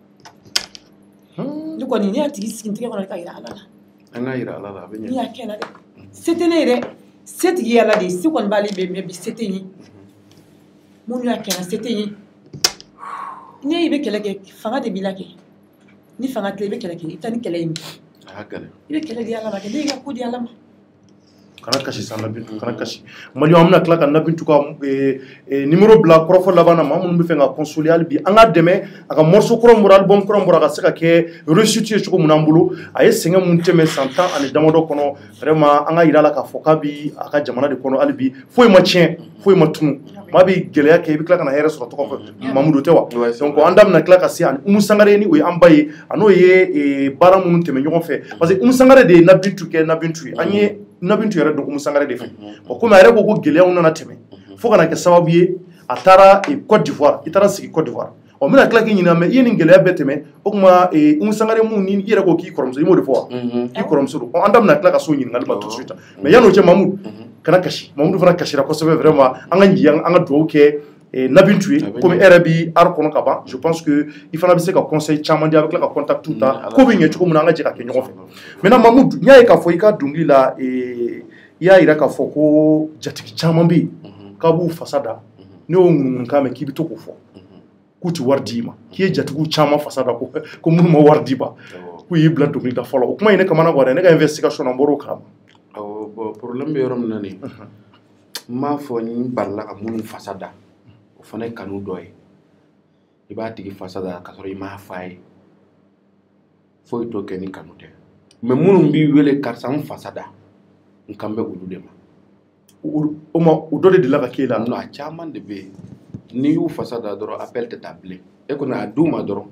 ne kɔni ne y'a tigi sigi n tigɛ kɔnɔ ka yira ala la an ka yira ala la a bɛ ɲɛ ne y'a kɛ na dɛ se tɛ ne ye dɛ se tigi ye ala de ye se kɔni b'ale bɛ mɛ bi se tɛ n ye minnu y'a kɛ na se tɛ n ye ne i bɛ kɛlɛ kɛ fanga de b'i la kɛ ni fanga tɛ i bɛ kɛlɛ kɛ i bɛ taa ni kɛlɛ ye min a y'a gɛlɛn i bɛ kɛlɛ di ala ma kɛ ne y'i ka ko di ala ma kana kasi sa Nabi kana kasi maliyɛnw an bɛna tila ka Nabi Tuka numéro bila kɔrɔfɔ laban na maa minnu bɛ fɛ ka consoler hali bi an ka dɛmɛ a ka morceau kura min bɔra album kura min bɔra a ka se ka kɛ réussite ye cogo min na an bolo a ye sɛgɛn mun tɛmɛ san tan ani damadɔ kɔnɔ vraiment an ka yira a la k'a fɔ k'a bi a ka jamana de kɔnɔ hali bi foyi ma tiɲɛ foyi ma tunu maa bɛ gɛlɛya kɛ i bɛ tila ka na hɛrɛ sɔrɔ tɔgɔ fɛ Mamudu tɛ wa donc an da bɛna tila ka se ani Umu Sangare ni o ye an ba ye a n'o ye baara minnu tɛmɛ ɲɔgɔn fɛ parce que Umu Sangare de ye Nabi Tuka kɛ Nabi Tuka ye an ye Nabi Tuka yɛrɛ dɔn Umu Sangare de fɛ bon komi a yɛrɛ ko ko gɛlɛyaw nana tɛmɛ fo kana kɛ sababu ye a taara Côte d'Ivoire i taara sigi Côte d'Ivoire ɔ n bɛna tila k'i ɲininka mais i ye nin gɛlɛya bɛɛ tɛmɛ o tuma Umu Sangare mun ni i yɛrɛ ko k'i kɔrɔmuso i m'o de fɔ wa i kɔrɔmuso don an da bɛna tila ka s'o ɲininkali ma tout de suite mais yan'o cɛ Mamudu kana kasi Mamudu fana kasira kosɛbɛ vraiment an ka ɲi an ka duwawu kɛ Nabi Tuka comme e yɛrɛ bi art kɔnɔ ka ban je pense que i fana bɛ se ka conseil caman di a bɛ tila ka contact ta ko bɛ ɲɛ cogo min na an ka jɛ ka kɛ ɲɔgɔn fɛ maintenant Mamudu n y'a ye k'a fɔ i ka dɔnkili la i y'a yira k'a fɔ ko jatigi caman bɛ yen k'a b'u fasa da ne y'o ŋunuŋunukan mɛn k'i bɛ to k'o fɔ k'u tɛ wari d'i ma k'i ye jatigiw caman fasa da ko ko minnu ma wari d'i ma k'u y'i bila dɔnkili da fɔlɔ o kuma in ne kamana guwan dɛ ne ka investigation na n bɔr'o kalama. awɔ bon problème bɛ yɔrɔ min na nin n m'a fɔ n balila ka minnu fasa da o fana ye kanu dɔ ye i b'a tigi fasa da ka sɔrɔ i m'a f'a ye foyi t'o kɛ ni kanu tɛ mais minnu b'i wele karisa n fasa da n kan bɛ olu de ma o ma o dɔ de delila ka k'e la. non a caman de bɛ yen n'i y'u fasa da dɔrɔn appel tɛ taa bilen e kɔni a d'u ma dɔrɔn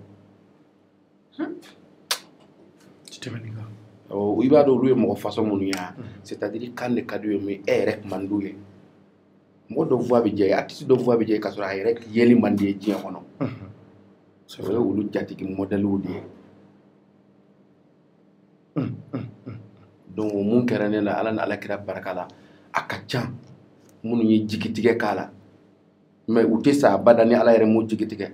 i b'a dɔn olu ye mɔgɔ façon minnu ye c'est à dire kan de ka d'u ye mais e yɛrɛ man d'u ye mɔgɔ dɔ voix bɛ diya ye artiste dɔ voix bɛ diya ye k'a sɔrɔ a yɛrɛ yeli man di ye diɲɛ kɔnɔ o ye olu jatigi modèlew de ye donc mun kɛra ne la ala ni alakira barika la a ka ca minnu ye jigitigɛ k'a la mais u tɛ sa abada ni ala yɛrɛ m'u jigitigɛ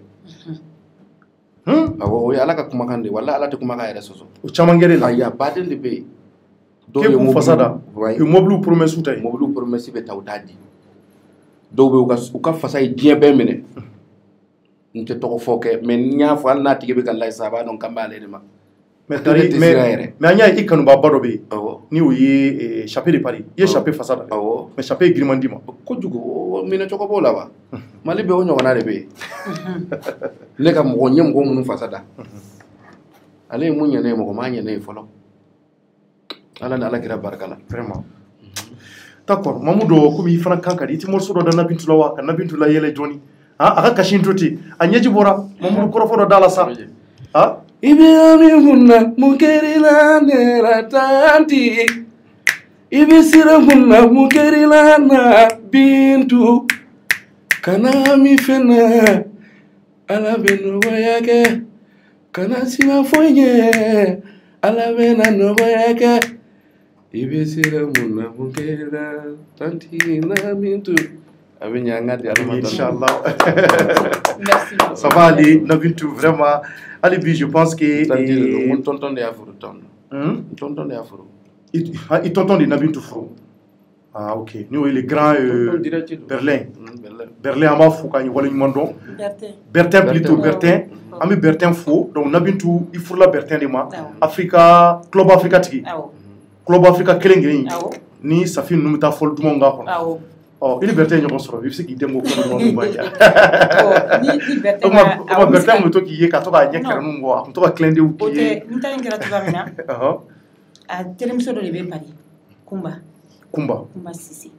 awɔ o ye ala ka kumakan de ye wala ala tɛ kumakan yɛrɛ sɔsɔ o caman kɛra la ayi a baden de bɛ yen k'e k'u fasa da u mobiliw promesse ta ye mobiliw promesse bɛ ta u t'a di dɔw bɛ yen u ka fasa ye diɲɛ bɛɛ minɛ n tɛ tɔgɔ fɔ kɛ mais n y'a fɔ hali n'a tigi bɛ ka layi sa a b'a dɔn kan b'ale de ma mais an y'a ye i kanubaba dɔ bɛ yen ni o ye Chape de Paris i ye Chape fasa da mais Chape ye giriman d'i ma kojugu minɛcogo b'o la wa Mali bɛ o ɲɔgɔnna de bɛ yen ne ka mɔgɔ n ye mɔgɔ minnu fasa da ale ye mun ɲɛ ne ye mɔgɔ m'a ɲɛ ne ye fɔlɔ ala ni alakira barika la vraiment d'accord Mamudu komi i fana kan ka di i tɛ morceau dɔ da Nabi Tuka wa ka Nabi Tuka yɛlɛ jɔni a ka kasi in to ten a ɲɛji bɔra Mamudu kɔrɔfɔ dɔ da la sa Ibiami munna mukerila nera tanti Ibisira munna mukerila na bintu Kana mi fena ala beno wayake Kana sima foye ala bena no wayake ibe sira mun na mun kera tanti na mintu abin ya ngadi Inch'Allah. Merci. Ça va aller, Nabintou, vraiment. Alibi, je pense que. tanti mon tonton de afro ton Hmm? tonton de afro Il il t'entend de Nabintou Fro. Ah, ok. Nous, il est grand euh, tonton direct Berlin. Berlin Berlin, Ama Fouka, nous voilà, Mandon. Bertin. Bertin plutôt, Bertin. Bertin. Ami Bertin Fo. Donc, Nabintou, il faut la Bertin de moi. Ah ouais. Africa, Club Africa Tiki. Awo. Club Africa Kelengeni. Awo. Ni Safi Numita Fol Dumonga. Awo. Oh, il est Bertin, il y a un sort. Il sait qu'il démo comme le monde. Oh, ni ni Bertin. Comment Bertin, me toque, il y a quatre ans, il y a quatre ans, on toque clin d'œil. Ote, nta ngira tubamina. Ah, A telemuso do lebe Paris. Kumba. Kumba. Kumba Sisi.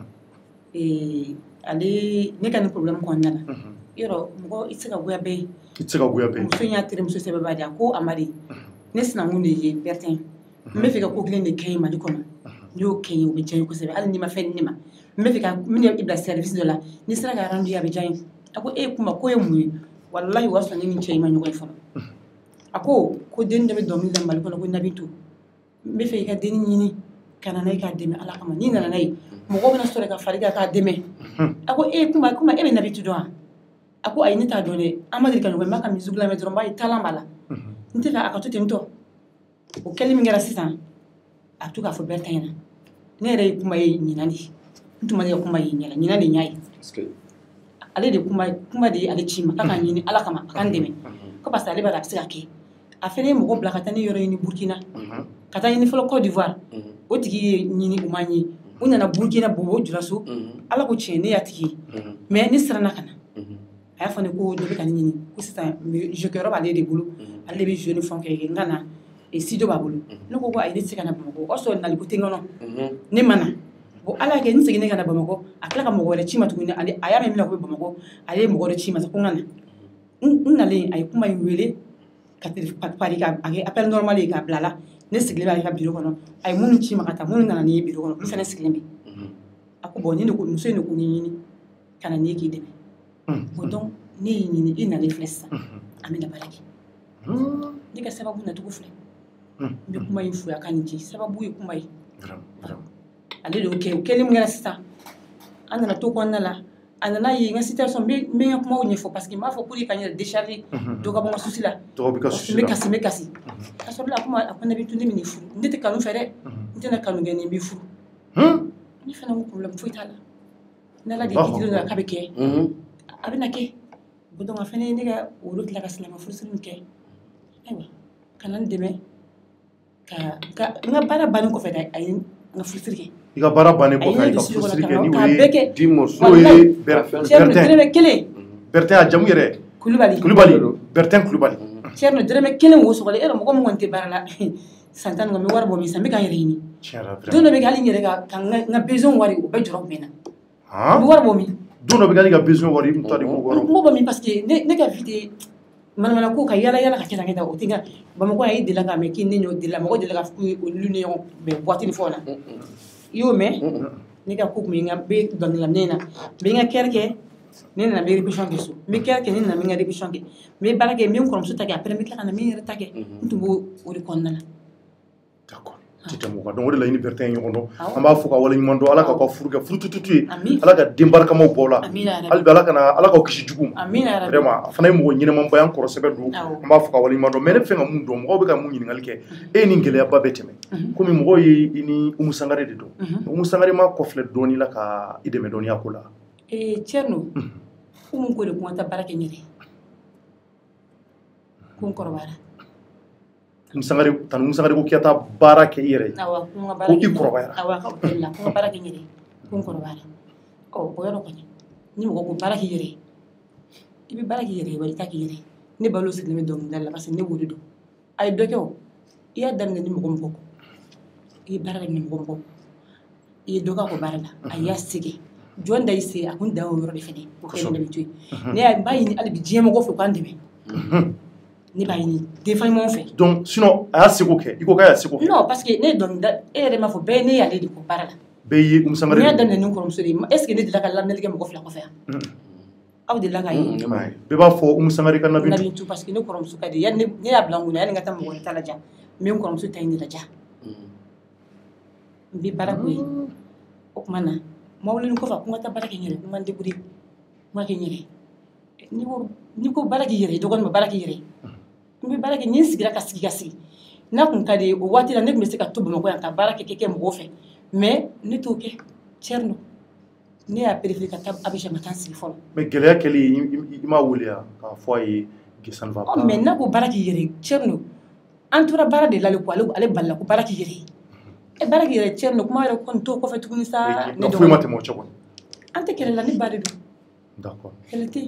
Eh, ale ne ka ni problem ko nana. Yoro, mgo itse ka goya be. Itse ka goya be. Muso nya telemuso sebe ba dia ko amari. Ne sina ngunde ye Bertin. Me fika ko glen de kay mali kono. Yo kay o be jay ko sebe. Al ni ma fen ni ma. Me fika mini ibla service de la. Ni sira ga randu ya be jay. Ako e kuma ko e mu. Wallahi waso ni ni cey ma ñukoy fa. Ako ko den deme domi la mali kono ko nabitu. Me fe ka den ñini kana nay ka deme ala kama ni nana nay. Mo ko bena sore ka fariga ka deme. Ako e kuma kuma e be nabitu do. Ako ay ni ta dole amadi kan ko maka mi zugla me dromba e talambala. Nte ka aka to tento. O kelimi ngara sisan. Atuka fo Bertin. Ne re kuma e ñinani. Ntuma de kuma e ñala ñinani ñay. parce que Ale de kuma kuma de ale chima kaka ñini ala kama kan deme. Ko parce ale ba da sika ke. A fele mo ko blaka tani yoro ni Burkina. Kata ni folo Côte d'Ivoire. O tigi ñini umani. Una na Burkina bobo juraso. Ala ko chene ya tigi. Mais ni sirana kana. Aya fane ko do be kan ñini. Ko sita je que roba ale de bulu. Ale be jeune fon ke ngana. E sido ba bulu. No ko ko ay ni sika na bobo. O so na li ko tingono. Ni mana. Bo ala ke ni segine kana Bamako akla ka mogo re chima tukuni ale aya me mina ko Bamako ale mogo re chima sa ko ngana nale ay kuma yele ka pari ka age appel normal ka blala ne sigle ba ka biro kono ay munu chima kata munu nana ni biro kono fene sigle mi ako bo ni ko muso ni ko ni kana ni ki debe bo donc ni ni ni ina le flessa amina baraki ni ka sababu na tuku fle bi kuma yifu ya kanji sababu yi kuma yi ale do ke kelim ngara sita andana to ko nala andana yi nga situation be me kuma woni fo parce que ma fo kuri kanya décharger do ka bonga susila to bi ka susila me kasi me kasi kasoro la kuma akona bi tundi mini fu ndete kanu fere ndete kanu ngeni bi fu hmm ni fana mo problem fu itala nala de kiti do ka be ke abina ke bodo ma fene ndiga wuro tla ka salama fu sun ke aywa kanan deme ka nga bara bani ko fede ay nga fulfirke i ka baara bannen kɔfɛ i ka furusiri kɛ ni o ye dix morceaux n'o ye Bertin dërëmɛ kelen Bertin a jamu yɛrɛ Kulibali Kulibali Bertin Kulibali Thierno dërëmɛ kelen wo sɔgɔlen e yɛrɛ mɔgɔ min kɔni tɛ baara la san tan ni kɔ n bɛ wari bɔ min san n bɛ ka n yɛrɛ ɲini don dɔ bɛ kɛ hali n yɛrɛ ka ka n ka besoin wari o bɛɛ jɔrɔ kun bɛ n na n bɛ wari bɔ min don dɔ bɛ kɛ hali ka besoin wari i kun t'a di ko wɔɔrɔ n b'o bɔ min parce que ne ne ka vie tɛ manamana ko ka yala yala ka kɛ tan kɛ tan o tɛ n ka Bamakɔ yan i delila k'a mɛn k'i ne ɲɔ delila mɔgɔ delila ka fɔ olu ni ɲɔgɔn bɛn boîte ni fɛnw na i y'o mɛn ne ka ko kun bɛ n ka bɛ dɔnkili ne na n bɛ n ka kɛrɛ kɛ ne nana n bɛ répétition kɛ so n bɛ kɛrɛ kɛ ne nana n bɛ n ka répétition kɛ n bɛ baara kɛ n bɛ n kɔrɔmuso ta kɛ après n bɛ tila ka na n bɛ n yɛrɛ ta kɛ n tun b'o o de kɔnɔna la. d'accord ti tɛ mɔgɔ donc o de la i ni Bertin ye ɲɔgɔn dɔn an b'a fɔ ka waleɲuman dɔn ala k'aw ka furu kɛ furu tututu ye ala ka den barikamaw bɔ la hali bi ala kana ala k'aw kisi jugu ma vraiment a fana ye mɔgɔ ɲɛnɛmanba y'an kɔrɔsɛbɛ don an b'a fɔ ka waleɲuman dɔn mais ne bɛ fɛ ka mun dɔn mɔgɔw bɛ ka mun ɲininkali kɛ e ye nin gɛlɛyaba bɛ tɛmɛ komi mɔgɔw ye i ni Umu Sangare de don Umu Sangare ma kɔfilɛ dɔɔni la ka i dɛmɛ dɔɔniya ko la. Thierno Umu ko de ko n ka taa baara kɛ n yɛrɛ ko n kɔrɔbayara. Umu Sangare tan Umu Sangare ko k'i ka taa baara kɛ i yɛrɛ ye ko i kɔrɔbayara. Awɔ ko hôtel la ko n ka baara kɛ n yɛrɛ ye ko n kɔrɔbayara ɔ o yɔrɔ kɔni ni mɔgɔ ko baara k'i yɛrɛ ye i bɛ baara k'i yɛrɛ ye wa i t'a k'i yɛrɛ ye ne balo sigilen bɛ dɔnkilidali la parce que ne b'o de don a ye dɔ kɛ o i y'a daminɛ ni mɔgɔ mɔgɔ i ye baara kɛ ni mɔgɔ mɔgɔ i ye dɔ k'a ko baara la a y'a sɛgɛn jɔn da y'i se a kun dan o yɔrɔ de fɛnɛ o kɛlen de bɛ to yen ne y'a b'a ɲini hali bi diɲɛ mɔgɔ fɛ k'an dɛmɛ ne b'a ɲini denfa ɲumanw fɛ. donc sinon a y'a seko kɛ i ko k'a y'a seko kɛ. non parce que ne ye dɔnkilida e yɛrɛ m'a fɔ bɛɛ ye ne y'ale de ko baara la. bɛɛ ye Umu Sangare de ye. ne y'a daminɛ ni n kɔrɔmuso de ye est ce que ne delila ka lamɛnni kɛ mɔgɔ fila kɔfɛ yan. aw delila k'a ye. bɛɛ b'a fɔ Umu Sangare ka Nabintu. Nabintu parce que ne kɔrɔmuso ka di yanni ne y'a bila n kunna yanni n ka taa mɔgɔ wɛrɛ ta laja n bɛ n kɔrɔmuso ta in de laja. n bɛ baara k'o ye o tuma na ma wuli ko fa ko n ka taa baara kɛ n yɛrɛ n ma n débrouiller n b'a kɛ n yɛrɛ n'i ko n'i ko baara k'i yɛrɛ dɔgɔnin ma baara k'i yɛrɛ n bɛ baara kɛ ni n sigira ka sigi ka sigi n'a kun ka di o waati la ne tun bɛ se ka to Bamakɔ yan ka baara kɛ kɛ kɛ mɔgɔw fɛ mais ne t'o kɛ tiɲɛ don ne y'a préféré ka taa Abidjan ka taa n sigi fɔlɔ. mais gɛlɛya kɛlen i m'a wele yan k'a fɔ a ye que ça ne va pas. mais n'a ko baara k'i yɛrɛ tiɲɛ don an tora baara de la ale ko ale ale balila ko baara k'i yɛrɛ e baara k'i yɛrɛ tiɲɛ don kuma yɛrɛ kɔni t'o kɔfɛ tuguni sa. ne foyi ma tɛmɛ o cɛ kɔni. an tɛ kɛlɛ la ne ba de don. d'accord. kɛlɛ tɛ yen.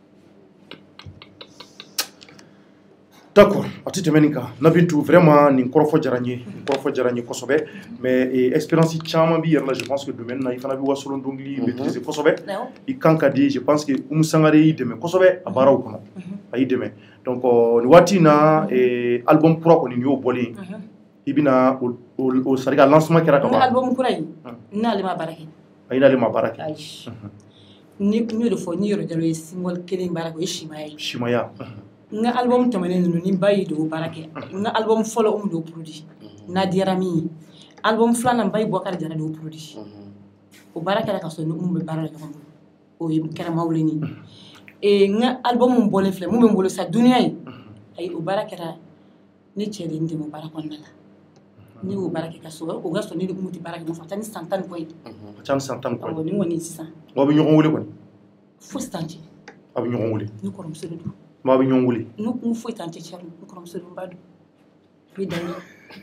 d'accord a tɛ tɛmɛ nin kan Nabintu vraiment nin kɔrɔfɔ diyara n ye nin kɔrɔfɔ diyara n ye kosɛbɛ mais expérience caman b'i yɛrɛ la je pense que domaine na i fana bɛ wasolon dɔnkili maîtriser kosɛbɛ i kan ka di je pense que Umu Sangare y'i dɛmɛ kosɛbɛ a baaraw kɔnɔ a y'i dɛmɛ donc nin waati in na album kura kɔni nin y'o bɔlen i bɛna o c'est à dire que lancement kɛra ka ban. album kura in n'ale ma baara kɛ. ayi n'ale ma baara kɛ. ayi ni n y'o de fɔ ni Yɔrɔ Jalo ye single kelen baara kɛ o ye Simaya ye. Simaya. n ka album tɛmɛnen ninnu ni ba y'i dogo baara kɛ n ka album fɔlɔ Umu de y'o produit n'a diyara min ye album filanan ba ye Bukari Jara de y'o produit o baara kɛra ka sɔrɔ ni Umu bɛ baara la ɲɔgɔn bolo o ye kɛra Mawuleni n ka album bɔlen filɛ mun bɛ n bolo sa Duniya in ayi o baara kɛra ne cɛ de ye n dɛmɛ o baara kɔnɔna la ne y'o baara kɛ ka sɔrɔ o ka sɔrɔ ne de Umu tɛ baara kɛ ɲɔgɔn fɛ a taa ni san tan ni kɔ ye. a taa ni san tan ni kɔ ye. awɔ ni kɔni sisan. aw bɛ ɲɔgɔn wele kɔni. fosi t'an cɛ. aw bɛ ɲɔgɔn wele. ne kɔrɔmuso de don. maa bɛ ɲɔgɔn wele. n foyi t'an cɛ cɛ ne kɔrɔmuso de ba don n bɛ dan ye.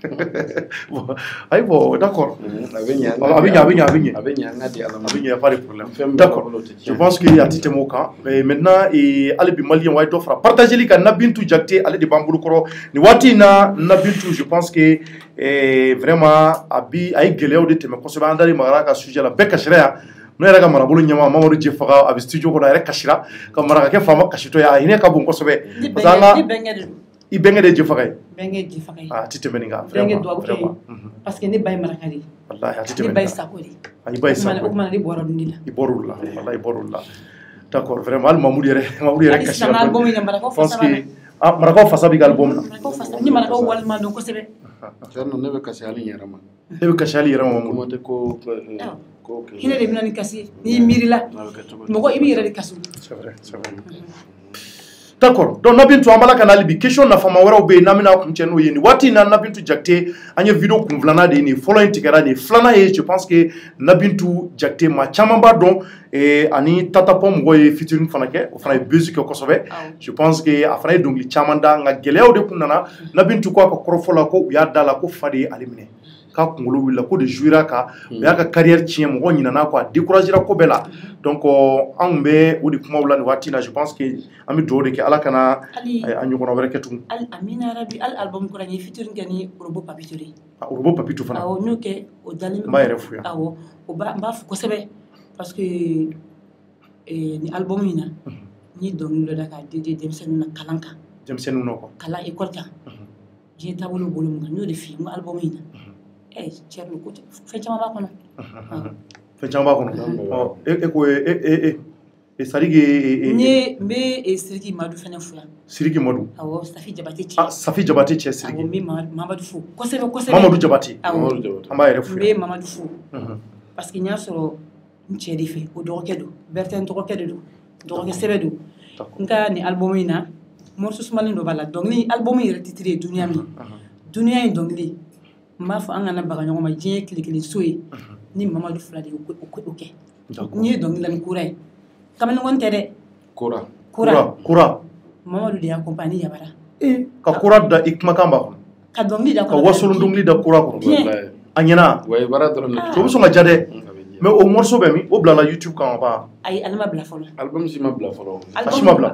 ayi bon d'accord. a bɛ ɲɛ a bɛ ɲɛ a bɛ ɲɛ a bɛ ɲɛ. a bɛ ɲɛ an ka di Ala ma. a bɛ ɲɛ pas de problème. d'accord je pense que a tɛ tɛmɛ o kan mais maintenant hali bi maliyɛn wa ye dɔ fara partageli kan Nabintu Jakite ale de b'an bolo kɔrɔ nin waati in na Nabintu je pense que vraiment a bi a ye gɛlɛyaw de tɛmɛ kosɛbɛ an dalen magara ka sujet la bɛɛ kasira yan ne yɛrɛ ka marabolo ɲɛmaa Mamadu Jefaga a bɛ studio kɔnɔ a yɛrɛ kasira ka marakakɛ faama kasitɔ ye a hinɛ ka bon kosɛbɛ. parce que an ka i bɛnkɛ de ye Jefaga ye. bɛnkɛ Jefaga ye. a tɛ tɛmɛ nin kan vraiment vraiment parce que ne ba ye maraka de ye. wallahi a tɛ tɛmɛ nin kan ne ba ye Sako de ye. i ba ye Sako ye. o kumana ne bɔra nin de la. i bɔra olu la wallahi i bɔra olu la d'accord vraiment hali Mamudu yɛrɛ Mamudu yɛrɛ kasira. hali sisan album in na marakaw fasa b'a la. ah marakaw fasa b'i ka album na. marakaw fasa ni marakaw walima dɔn kosɛbɛ. tiɲɛ don ne bɛ kasi hali n yɛrɛ ma. ne bɛ kasi hali yɛrɛ ma Mamudu. kuma tɛ ko ko hinɛ de bɛ na ni kasi ye n'i miirila mɔgɔ i b'i yɛrɛ de kaso. c'est vrai c'est vrai. d'accord donc Nabintu an b'ala ka na hali bi question nafama wɛrɛw bɛ yen n'an bɛna kuncɛ n'o ye nin waati in na Nabintu Jakite an ye video kun filanan de ye nin fɔlɔ in tigɛra nin filanan ye je pense que Nabintu Jakite maa caman b'a dɔn ani Tatapɔ mɔgɔ ye featuring fana kɛ o fana ye buzz kɛ kosɛbɛ je pense que a fana ye dɔnkili caman da nka gɛlɛyaw de kun nana Nabintu ko a ka kɔrɔfɔ la ko u y'a da la ko fa de ye ale minɛ k'a kunkolo wulila ko de jouera kan o y'a ka carrière tiɲɛ mɔgɔ ɲinana ko a découragera ko bɛɛ la donc an bɛ o de kumaw la nin waati in na je pense que an bɛ dugawu de kɛ ala kana a ɲɔgɔnna wɛrɛ kɛ tugun. amina rabi hali album kura n ye featuring kɛ ni Orobo Papitu de ye. Orobo Papitu fana. awɔ n y'o kɛ o dalen. n b'a yɛrɛ fo yan. awɔ o b'a n b'a fo kosɛbɛ parce que ni album in na n ye dɔnkili dɔ da k'a dédié denmisɛnninw na kalan kan. denmisɛnninw na quoi. kalan école kan. diɲɛ taabolo bolo mun kan n y'o de f'i ye n ko album in na. eh cɛ don ko fɛn caman b'a kɔnɔ. fɛn caman b'a kɔnɔ. e ko e e e Sadiki. n ye n bɛ Siriki Madu fɛnɛ fo yan. Siriki Madu. awɔ Safi Jabate cɛ. ah Safi Jabate cɛ Siriki. awɔ n bɛ Mamadu fo kosɛbɛ kosɛbɛ. Mamadu Jabate. awɔ an b'a yɛrɛ fo yan. n bɛ Mamadu fo. parce que n y'a sɔrɔ n cɛ de fɛ o dɔgɔkɛ don Bertin dɔgɔkɛ de don dɔgɔkɛ sɛbɛ don n ka nin album in na morceau sumalen dɔ b'a la dɔnkili album in yɛrɛ titre ye Duniya min Duniya in dɔnkili n b'a fɔ an kana baga ɲɔgɔn ma diɲɛ ye tile kelen so ye ni Mamadu fila de y'o kɛ n ye dɔnkili la ni kura ye kamalenkɔni tɛ dɛ. kura kura kura Mamadu de y'accompagné Yabara. ka kura da i kumakan b'a kɔnɔ. ka dɔnkili da ka wasolon dɔnkili da kura kɔnɔ. a ɲɛna. wa Yabara dɔrɔn de. o bɛ sɔn ka ja dɛ. mais o morceau bɛ min o bilala YouTube kan wa. ayi ale ma bila fɔlɔ. album si ma bila fɔlɔ. a si ma bila.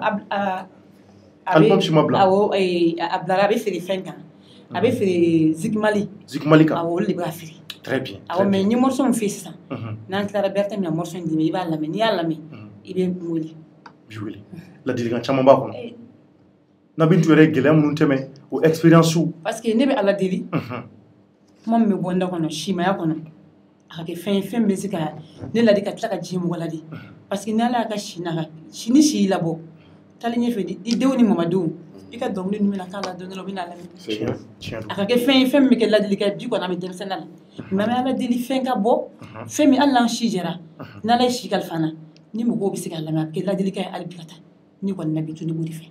album si ma bila. awɔ a bilara a bɛ feere fɛn kan. a bɛ feere Zik Mali. Zik Mali kan. awɔ olu de b'a feere. très bien. awɔ mais n ye morceau min fɛ sisan. n'an tilara Bertin bɛna morceau in d'i ma i b'a lamɛn n'i y'a lamɛn i bɛ n wele. bi wele ladilikan caman b'a kɔnɔ. Nabintu yɛrɛ gɛlɛya minnu tɛmɛ o expérience su. parce que ne bɛ Ala deli. kuma min bɛ bɔ n da kɔnɔ simaya kɔnɔ a ka kɛ fɛn ye fɛn min bɛ se ka ne ladi ka tila ka diɲɛ mɔgɔ ladi parce que n'Ala y'a ka si n'a ka si ni si y'i labɔ taalen ɲɛfɛ i denw ni mamadenw i ka dɔnkili ninnu bɛna k'a la don dɔ la u bɛna tiɲɛ tiɲɛ a ka kɛ fɛn ye fɛn min bɛ kɛ ladilikan ye bi kɔni an bɛ denmisɛnnin la mɛ an bɛ ala deli fɛn ka bɔ fɛn min hali n'an si jɛra n'ala ye si kalifa na ni mɔgɔw bɛ se ka lamɛn a bɛ kɛ ladilikan ye hali bi ka taa ni kɔni na bi to ne b'o de fɛ.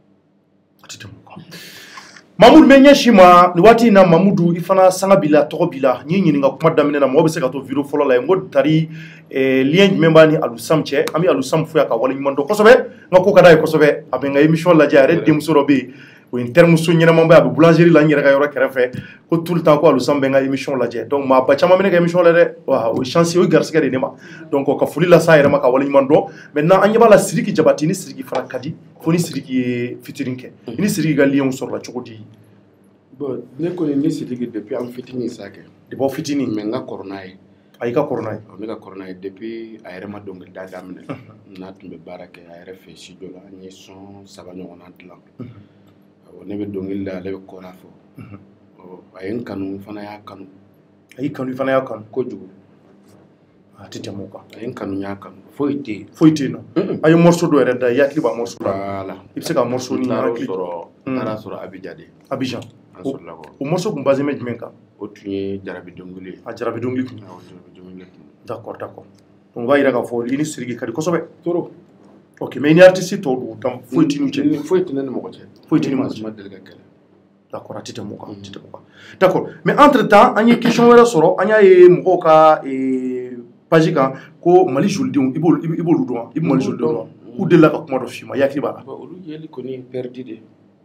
Mamudu bɛ ɲɛsin ma nin waati in na Mamudu i fana sanga b'i la tɔgɔ b'i la n y'i ɲininka kuma daminɛ na mɔgɔ bɛ se ka to vidéo fɔlɔ la n ko tari lien jumɛn b'a ni Alusam cɛ an bɛ Alusam fo yan ka waleɲuman dɔn kosɛbɛ n ka ko ka d'a ye kosɛbɛ a bɛ n ka émission lajɛ a yɛrɛ denmuso dɔ bɛ yen o ye n terimuso ɲɛnama ba a bɛ boulangerie la n yɛrɛ ka yɔrɔ kɛrɛfɛ ko tout le temps ko Alusam bɛ n ka émission lajɛ donc maa ba caman bɛ ne ka émission la dɛ wa o ye chance o ye garisɛgɛ de ne ma donc ka foli lasa a yɛrɛ ma ka waleɲuman dɔn maintenant an ɲɛ b'a la Sidiki Jabate ni Sidiki fana ka di fo ni Sidiki ye featuring kɛ i ni Sidiki ka lien sɔrɔla cogo di. Bon, ne connais ni Sidiki depuis en fitini ça que. Depuis fitini. Mais nga corona ye. Ayi ka corona ye. Ne ka corona ye depuis a yɛrɛ ma dɔnkili da daminɛ. N'a tun bɛ baara kɛ a yɛrɛ fɛ studio la an ye son saba ɲɔgɔn na dilan. Ne bɛ dɔnkili da ale bɛ kɔrɔ fɔ. A ye n kanu fana y'a kanu. A y'i kanu fana y'a kanu. Kojugu. A tɛ tɛmɛ o kan. A ye n kanu y'a kanu foyi tɛ yen. Foyi tɛ yen nɔ. A ye morceau dɔ yɛrɛ da i hakili b'a morceau la. Voilà. I bɛ se ka morceau ni hakili. sɔrɔ taara sɔrɔ Abidjan de. Abidjan. O, o morceau kun basé bɛ jumɛn kan? O tun ye Jarabi dɔnkili ye. A Jarabi dɔnkili kun. Awɔ Jarabi dɔnkili kun. D'accord d'accord. Donc o b'a yira k'a fɔ i ni Sidiki ka di kosɛbɛ. Trop. Ok mais i ni artiste tɔw dun tam foyi t'i n'u cɛ. Foyi tɛ ne ni mɔgɔ cɛ. Foyi t'i ni mɔgɔ cɛ. Ma deli ka kɛlɛ. D'accord a tɛ tɛmɛ o kan. Tɛ tɛmɛ o kan. D'accord mais entre temps an ye question wɛrɛ sɔrɔ an y'a ye mɔgɔw ka page kan ko Mali jolidenw i b'olu i b'olu dɔn wa? I bɛ Mali jolidenw dɔn wa? U delila ka kuma dɔ f'i ma i hakili b'a la. Olu yeli kɔni perdu de.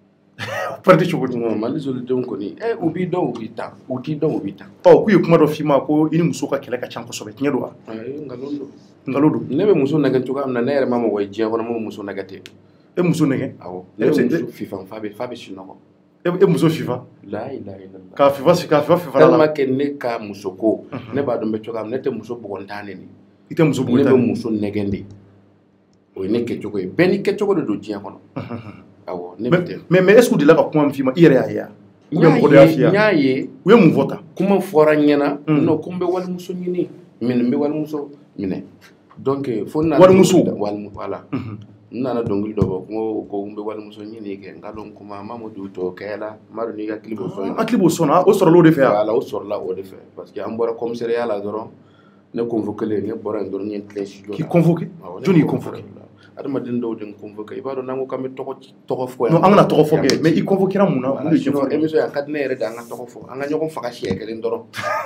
Perdu cogo di? Non Mali jolidenw kɔni eh u b'i dɔn u b'i ta u t'i dɔn u b'i ta. Ɔ k'u ye kuma dɔ f'i ma ko i ni muso ka kɛlɛ ka ca kosɛbɛ tiɲɛ don wa? Ayi nkalon don. Nkalon don. Ne bɛ muso nɛgɛ cogoya min na ne yɛrɛ ma mɔgɔ ye diɲɛ kɔnɔ mun muso nɛgɛ ten. E muso nɛgɛ? Awɔ. Ne bɛ muso fifan fa bɛ fa bɛ sunɔgɔ. E muso fifa? La ilaha illallah. Ka fifa ka fifa fifa la. Tellement que ne ka muso ko ne b'a dɔn bɛ cogoya min ne tɛ muso bɔgɔntan ne ni. I tɛ muso bɔgɔntan. Ne bɛ muso nɛgɛ de. O ye ne kɛcogo ye bɛɛ ni kɛcogo de don diɲɛ kɔnɔ. Awɔ ne bɛ tɛ. Mais mais est-ce que delila ka kuma min f'i ma i yɛrɛ y'a ye wa? N y'a ye. U ye mun fɔ tan? Kuma fɔra n ɲɛna non ko n bɛ walimuso ɲini minɛ n bɛ walimuso minɛ donc fo n nana walimuso walimuso voilà n nana dɔnkili dɔ bɔ ko ko n bɛ walimuso ɲini kɛ n ka dɔn kuma Mamadu tɔ kɛ la n b'a dɔn n'i hakili b'o sɔn hakili b'o sɔn o sɔrɔla o de fɛ wa? Voilà o sɔrɔla o de fɛ parce que an bɔra commissariat la dɔrɔn ne convoqué ne bɔra yen dɔrɔn n ye n tilen studio la. K'i convoqué? Jɔn y'i convoqué? adamaden dɔw de n convoqué i b'a dɔn n'an ko k'an bɛ tɔgɔ tɔgɔ fɔ yan. Non an kana tɔgɔ fɔ kɛ mais i convoqué mun na? Mun de ɲɛfɔ émission a ka di ne yɛrɛ de an ka tɔgɔ fɔ an ka ɲɔgɔn faga siɲɛ kelen dɔrɔn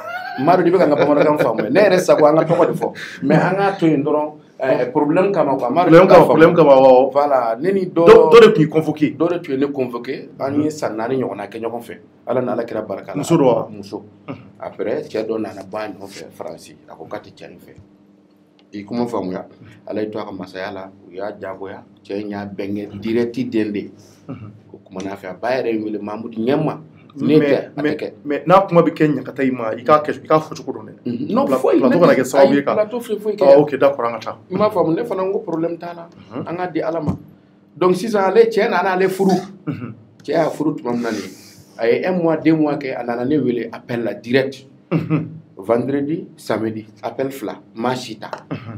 n b'a dɔn i bɛ ka n ka bamanankan faamu ne yɛrɛ sago an ka tɔgɔ de fɔ mais an k'a to yen dɔrɔn problème kama quoi. Problème kama problème kama awɔ. Voilà ne ni dɔ dɔ de tun y'i convoqué. dɔ de tun ye ne convoqué an ye san naani ɲɔgɔnna kɛ ɲɔgɔn fɛ ala ni ala kɛra barika la. Muso dɔ wa? Muso après cɛ dɔ nana bɔ a nɔfɛ Faransi a ko k'a tɛ cɛ in fɛ. I kuma faamuya ala y'i to a ka masaya la u y'a diyagoya cɛ in y'a bɛnkɛ direct den de o kuma n'a fɛ a ba yɛrɛ ye wele Mamudu ɲɛma ne tɛ a tɛ kɛ mais n'a kuma bɛ kɛ ɲagata i ma i k'a kɛ i k'a fɔ cogo dɔn dɛ. non foyi plateau kana kɛ sababu ye ka plateau foyi foyi kɛ. Ok d'accord an ka taa. i m'a faamu ne fana n ko problème t'a la an ka di ala ma donc sisan ale cɛ nana ale furu cɛ y'a furu tuma min na nin a ye un mois deux mois kɛ a nana ne wele appel la direct. Vendredi, samedi, appel fila, ma si ta.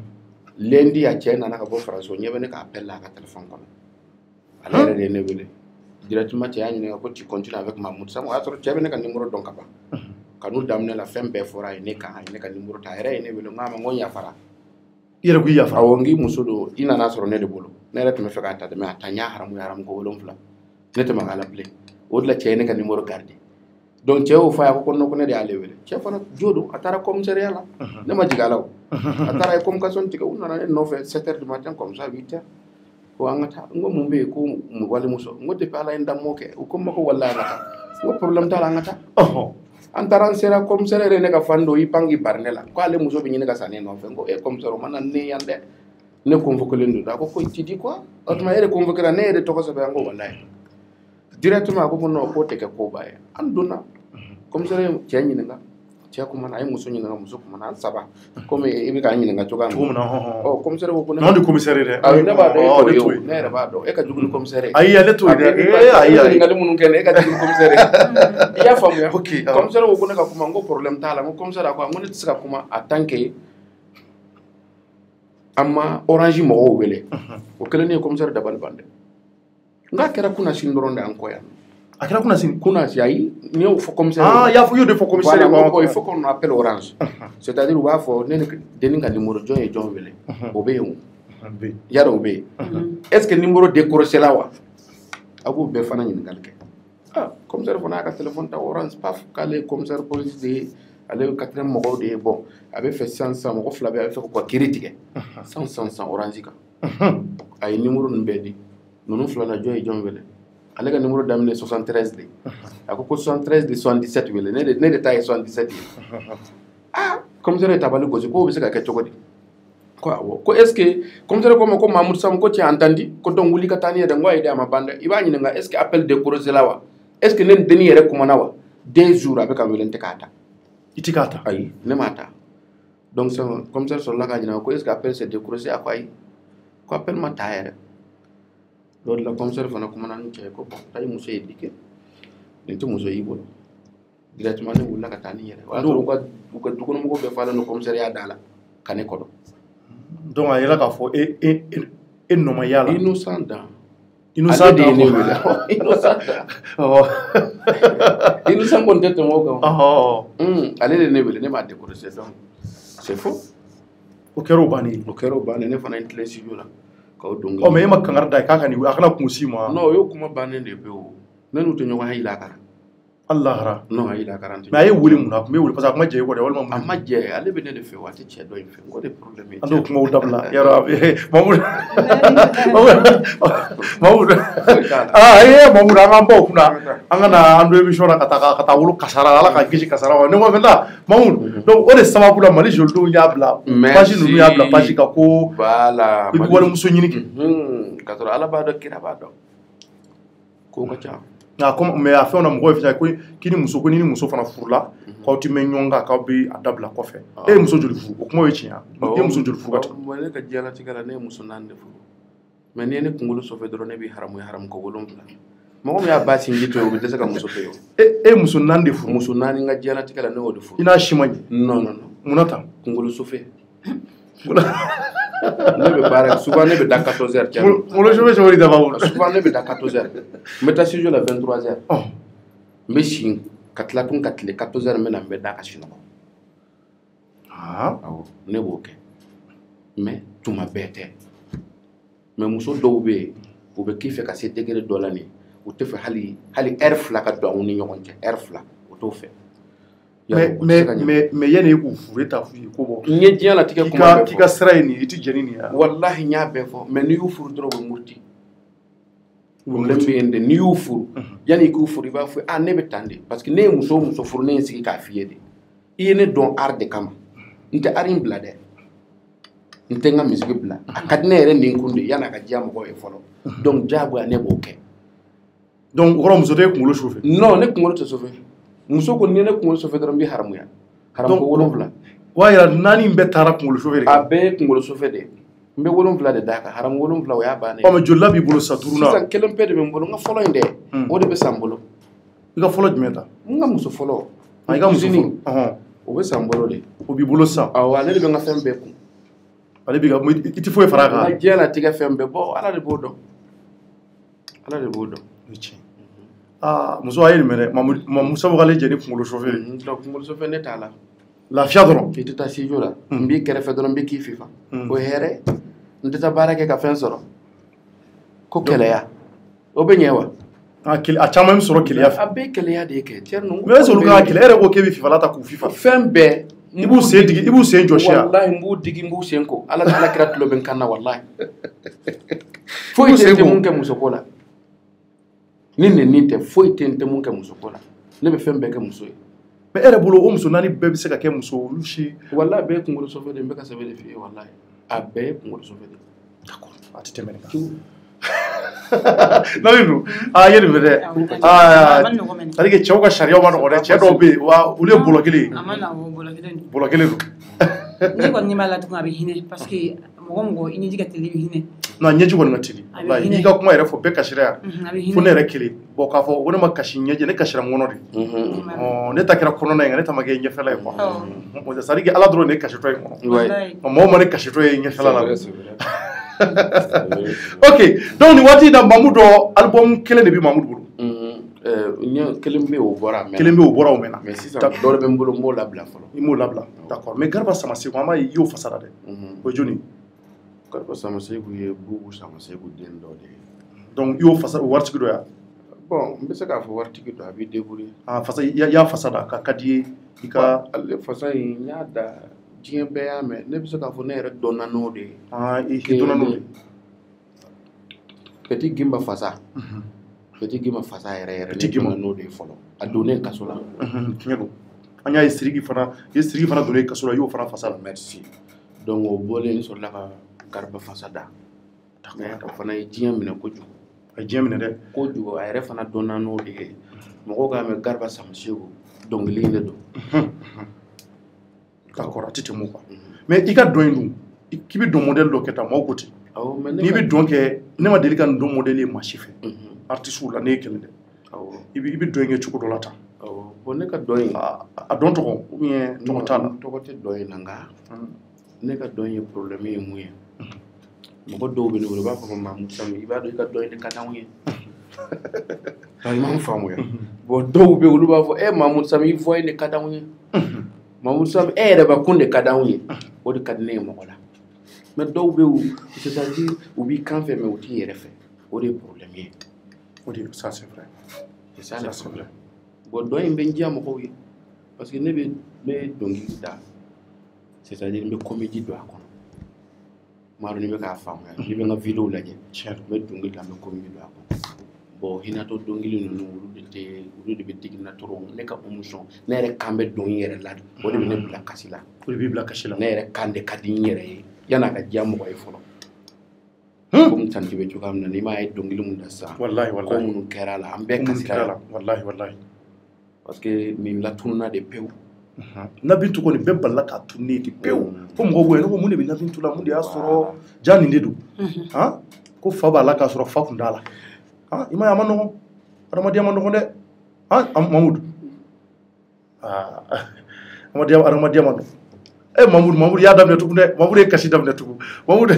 Lundi, a cɛ nana ka bɔ Faransi o ɲɛ bɛ ne ka appel la a ka téléphone kɔnɔ. Ale yɛrɛ de ye ne wele. Directement cɛ y'a ɲininka ko tu continues avec Mamudu Sam o y'a sɔrɔ cɛ bɛ ne ka numéro dɔn ka ban. Kanu daminɛ la fɛn bɛɛ fɔra a ye ne kan a ye ne ka numéro ta a yɛrɛ ye ne wele n k'a ma n ko n yafara. I yɛrɛ ko i yafara? Awɔ n k'i muso don i nana sɔrɔ ne de bolo ne yɛrɛ tun bɛ fɛ k'a ta dɛ mais a ta n y'a haramu haramu ko wolonwula ne tɛ ma k'a la bilen o de la cɛ ye ne ka numéro garder. Donc cɛ y'o fɔ a ye ko non ko ne de y'ale wele cɛ fana jo don a taara commissariat la ne ma jigin a la o a taara a ye communication tigɛ u nana ne nɔfɛ sept heures du matin comme ça huit heures ko an ka taa n ko mun bɛ yen ko walimuso n ko depuis ala ye n dam'o kɛ u ko n ma ko walahi an ka taa n ko problème t'a la an ka taa an taara an sera commissaire yɛrɛ ne ka fan dɔ i pan k'i bari ne la ko ale muso bɛ ɲini ka sa ne nɔfɛ n ko e commissaire o ma na ne yan dɛ ne convoqué len don a ko ko tu dis quoi o tuma e de convoqué la ne yɛrɛ tɔgɔ sɛbɛn an ko walahi directement a ko ko non k'o tɛ kɛ koba ye an donna commissaire cɛ ɲininka cɛ kumana a ye muso ɲininka muso kumana an saba komi i bɛ k'an ɲininka cogoya min na ɔ commissaire ko ko ne. non de commissaire dɛ. ayi ne b'a dɔn e t'o ye o ne yɛrɛ b'a dɔn e ka jugu ni commissaire ye. ayi ale t'o ye dɛ ee ayi ayi ɲininkali minnu kɛ ne e ka jugu ni commissaire ye i y'a faamuya. ok commissaire ko ko ne ka kuma n ko problème t'a la n ko commissaire a ko n ko ne tɛ se ka kuma en tant que an ma orange mɔgɔw wele o kɛlen ne ye commissaire Dabali Bande n nga kera kuna sindoro nda ankoya akira kuna sin kuna si ayi ni o fo commissaire ah ya fo yo de fo commissaire voilà, ko il faut qu'on appelle Orange c'est-à-dire va fo ne deni ka numéro jon e jon wele obeyo yaro obe est-ce que numéro décroché là wa abu be fana nyin galke ah commissaire fo na ka téléphone ta Orange paf kale commissaire police de ale quatrième mogo de bon avait fait cinq cents mogo flabe avait fait quoi critique cinq cents Orange ka ay numéro nbedi nonu flana jon e jon wele ale ka numéro damine soixante-treize de ako ko soixante-treize de soixante-dix-sept wele ne de ne de taille soixante-dix-sept ah commissaire tabali gozi ko be se ka ke chokodi ko ko est ce que commissaire ko ko Mamoud Sam ko ti entandi ko don wuli ka tani da ngoy de ama banda iba ni nga est ce que appel de corosé lawa est ce que nen deni yere kuma nawa deux jours avec am welente kata itikata ay ne mata donc ça commissaire sur la ka dina ko est ce que appel c'est de corosé akwai ko appel ma taire lord la commissaire fana kuma nan ci ko bon tay muso yedike ni to muso yibo directement ne wula ka tani yere wala ko ko ko ko mo be fala no commissaire ya dala kane ko do donc a yela ka fo e e e no ma yala innocent da innocent da innocent oh innocent bon tete mo ko oh hum ale le nebele ne ma décorer donc c'est faux o kero bani o kero bani ne fana intelligence yo la ko donga o me yema kangar da ka kani akana kunsi ma non yo kuma bani de be o nanu to nyoga hayla kara Allah ra non hayla kara mais ay wuli mun ak me wuli parce que ma je ko de wala ma amma je ale be ne de fe wati che do fe ko de problème ando kuma udabla ya rabbi mamud mamud ah eh mamud anga mbo kuna anga na ando emission na kata kata wulu kasara ala ka gishi kasara ne mo venda mamud donc o de sababu la mali joldo ya bla page nu ya bla page ka ko voilà bi wala muso nyini ki hmm katoro ala ba do kira ba do ko ka cha na comme mais a fait on a mo fita ko kini muso ko ni muso fana furula ko ti men nyonga ka bi adabla ko fe e muso joli fu ko mo wechi ya e muso joli fu gata mo ne ka jala ti kala ne muso nan de fu mais ne ne kungulu so fe dro ne bi haramu haram ko wolom la mo ko ya ba si ngito yo de saka muso fe yo e e muso nan de fu muso nan nga jala ti kala ne o de fu ina shimani non non non munata kungulu so fe ne be bara souvent ne be da quatorze heures tiens mo lo jobe jori da bawo souvent ne be da quatorze heures meta si jo la vingt-trois heures oh me shin katla kun katle quatorze heures mena be da ka shino ah awo ne bo ke mais tuma bete mais muso do be o be kife ka se degré dolani o te fe hali hali air fla ka do ni nyokonje air fla o to fe mais mais mais mais yene ku fu ta fu ko bo nye diala tike ko ka kika sray ni iti jeni ni ya wallahi nya be fo mais ni yu furu dro bo murti wo lembe ende ni yu furu yani ku furu ba fu a ne be tande parce que ne muso muso furu ne sigi ka fiede yene don arde kama nte arin blade nte nga musique bla akadne re ni kunde yana ka jam ko e folo donc jabu ne bo ke donc ro muso de ku lo chauffeur non ne ku lo chauffeur muso ko ne ne ku lo chauffeur dro bi haramu ya haram ko wolon bla wa ya nani mbe tara ku lo chauffeur abe ku lo chauffeur de mbe wolon bla de daka haram wolon bla ya bane o me jolla bi bolo saturuna sisan kelen pe de be bolo nga folo inde o de be sambolo iga folo jmeta nga muso folo ay ga muso folo ah o be sambolo de o bi bolo sa awa ne be nga fembe ku ale bi ga iti fo e faraga na jela tiga fembe bo ala de bodo ala de bodo ah muso ayel mere ma muso mo gale jeni ku lo chauffeur donc mo so fe ne tala la fiadron fi tata si jola mbi kere fe don mbi ki fifa o here ndeta barake ka fen soro ko kele ya o be nyewa a kil a chama soro kile ya abe kele ya de ke tierno mais so luka kile ere ko ke bi fifa lata ku fifa fembe ibu se digi ibu se joshia wallahi mbu digi mbu senko ala ala kirat lo ben kanna wallahi foi tente mun ke musokola ninne nite foi tente mun ke musokola ne be fembe ke musoy mais ere bolo o muso nani be se ka ke muso lushi wallahi be ko ngolo sofede be ka sabede fi wallahi abe ko ngolo sofede d'accord ati temene ka non ah yeri bede ah ari ke chauka sharia ma no che do be wa ule bolo kile amana wo bolo kile bolo kile ni ko ni mala tu ngabe hine parce que mo ngo ini diga tele hine no nyeji won ngatili wallahi ni ka kuma ere fo be ka sharia fo ne rekili bo ka fo wona ma kashi nyeje ne kashira ngono ri oh ne takira kono na ngane tamage nye fela ko mo za sarigi ala dro ne kashi to ngono mo mo ne kashi to nye fela la Ok, donc ni waati da Mamudu album kelen de bi Mamudu bolo. Euh kelen be o bora mais kelen be o bora o mena. Mais sisan dole be mbolo mo labla folo. I mo labla. D'accord. Mais Garba Samaseko ama yo fasada de. O joni. Garba Samaseko ye bubu Samaseko den do de. Donc yo fasada wartigi do ya. Bon, mbe se ka fo wartigi do abi débrouiller. Ah fasa ya, ya fasada ka kadiye ika alle fasa nya da jien be ya me ne bi se ka fo ne re donano de. Ah i donano de. Petit Gimba fasa. Petit Gimba fasa yere yere ne donano de folo. A donner kasola. Mhm, kinyado. Anya isirigi fana, isirigi fana donner kasola yo fana fasada. Merci. Donc o bolé sur la Garba fasada. D'accord. Fana jien mina ko ju. A jemine de ko ju a yere fana donano de. Moko ga me Garba Samaseko donc linde do. D'accord, atite mo quoi. Mais i ka don dum, ki bi don modèle do keta mo koti. Awo mais Ni bi don ke ne ma deli kan don modèle ma chife. Artiste la ne kele de. Awo Ibi ibi don nge chuko do lata. awo bon ne ka doyin A don to ou bien to tala. to ko te doyin nga ne ka doyin problème yi muye mako do be no ba ko Mamoud Sami iba do ka doyin de katan wi ay ma famu ya bo do be lu ba fo e Mamoud Sami voy ne katan wi Mamoud Sami e de ba kunde katan wi o de kadne mo la mais do be ou c'est-à-dire ou bi kan fait mais ou ti yere fait o de problème yi O di ça c'est vrai. c'est ça le problème bon doyin ben jam ko wi parce que ne be me dongi da c'est-à-dire me comédie do akon maro ni be ka fam ni be nga vidéo laje Cher. me dongi da me comédie do akon bon hina to dongi le no wulu de te wulu de be digna toro ne ka promotion ne re kambe dongi yere la o de ne bla kasila O di bi bla kashila. ne re kande kadi yere yana ka jam ko ay folo Hmm. comme tanti be jogam na ni ma ay dongi lu munda sa Wallahi ko wallahi. mun kera la ambe Kasi kasila kala. Wallahi wallahi. parce que min la tourna de peu Nabintu ko ni be balla ka tunni di pew. Ko mo go no mun be nabintu la mun de asoro jani ndedu. Ha? Ko fa bala ka soro fa kundala. Ha? Ima ya mano. Aramadi amano ko de. Ha? Mamoud. Ah. Aramadi aramadi amano. Eh Mamoud Mamoud ya damne tukunde. Mamoud e kashi damne tuku. Mamoud.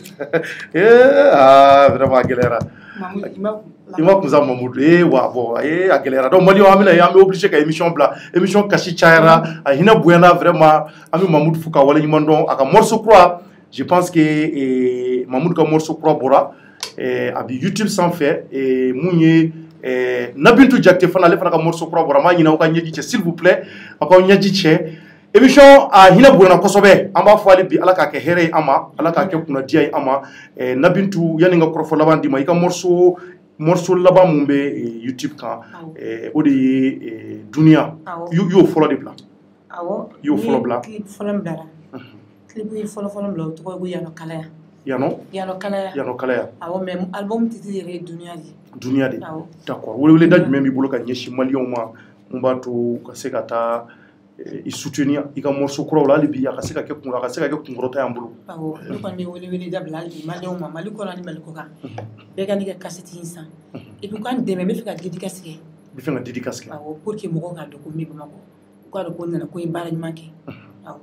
Eh ah vraiment galera. Mamoud ima Ima kuza Mamoud eh wa bo eh a galera. Donc Mali amina ya me obligé ka émission bla émission kashi chaira a hina buena vraiment ami Mamoud fuka wala nyimando aka morceau croix. Je pense que eh, Mamoud ka morceau croix bora eh abi YouTube sans fait et mounye eh Nabintu Jakte fana le fana ka morceau croix bora ma nyina o ka nyeji che s'il vous plaît aka nyeji che émission a hina buena kosobe amba fali bi ala ka ke here ama ala ka ke kuna dia ama eh, Nabintu yani nga krofo labandi ma ika morceau morceau laba mumbe eh, YouTube kan eh, o de eh, dunia yo yo follow de bla awo yo follow bla clip follow bla clip yi follow follow bla to ko yano kalaya yano yano kalaya yano kalaya awo même album titi re dunia di dunia de awo d'accord wole wole daj même bi bolo ka nyeshi malion ma mba to ka se ka ta i soutenir i ka morceau kura wala bi ya ka se ka ke kun ka se ka ke kun rota yambulu awo lu ko mi wole wole da bla di malion ma mali ko ni mali ko ka be ga ni ka cassette insan et puis quand demain me fait ka dédicace ke bi fe nga dédicace ke awo pour que mo ko ka do ko mi ba mako ko do ko na ko bara ni manke awo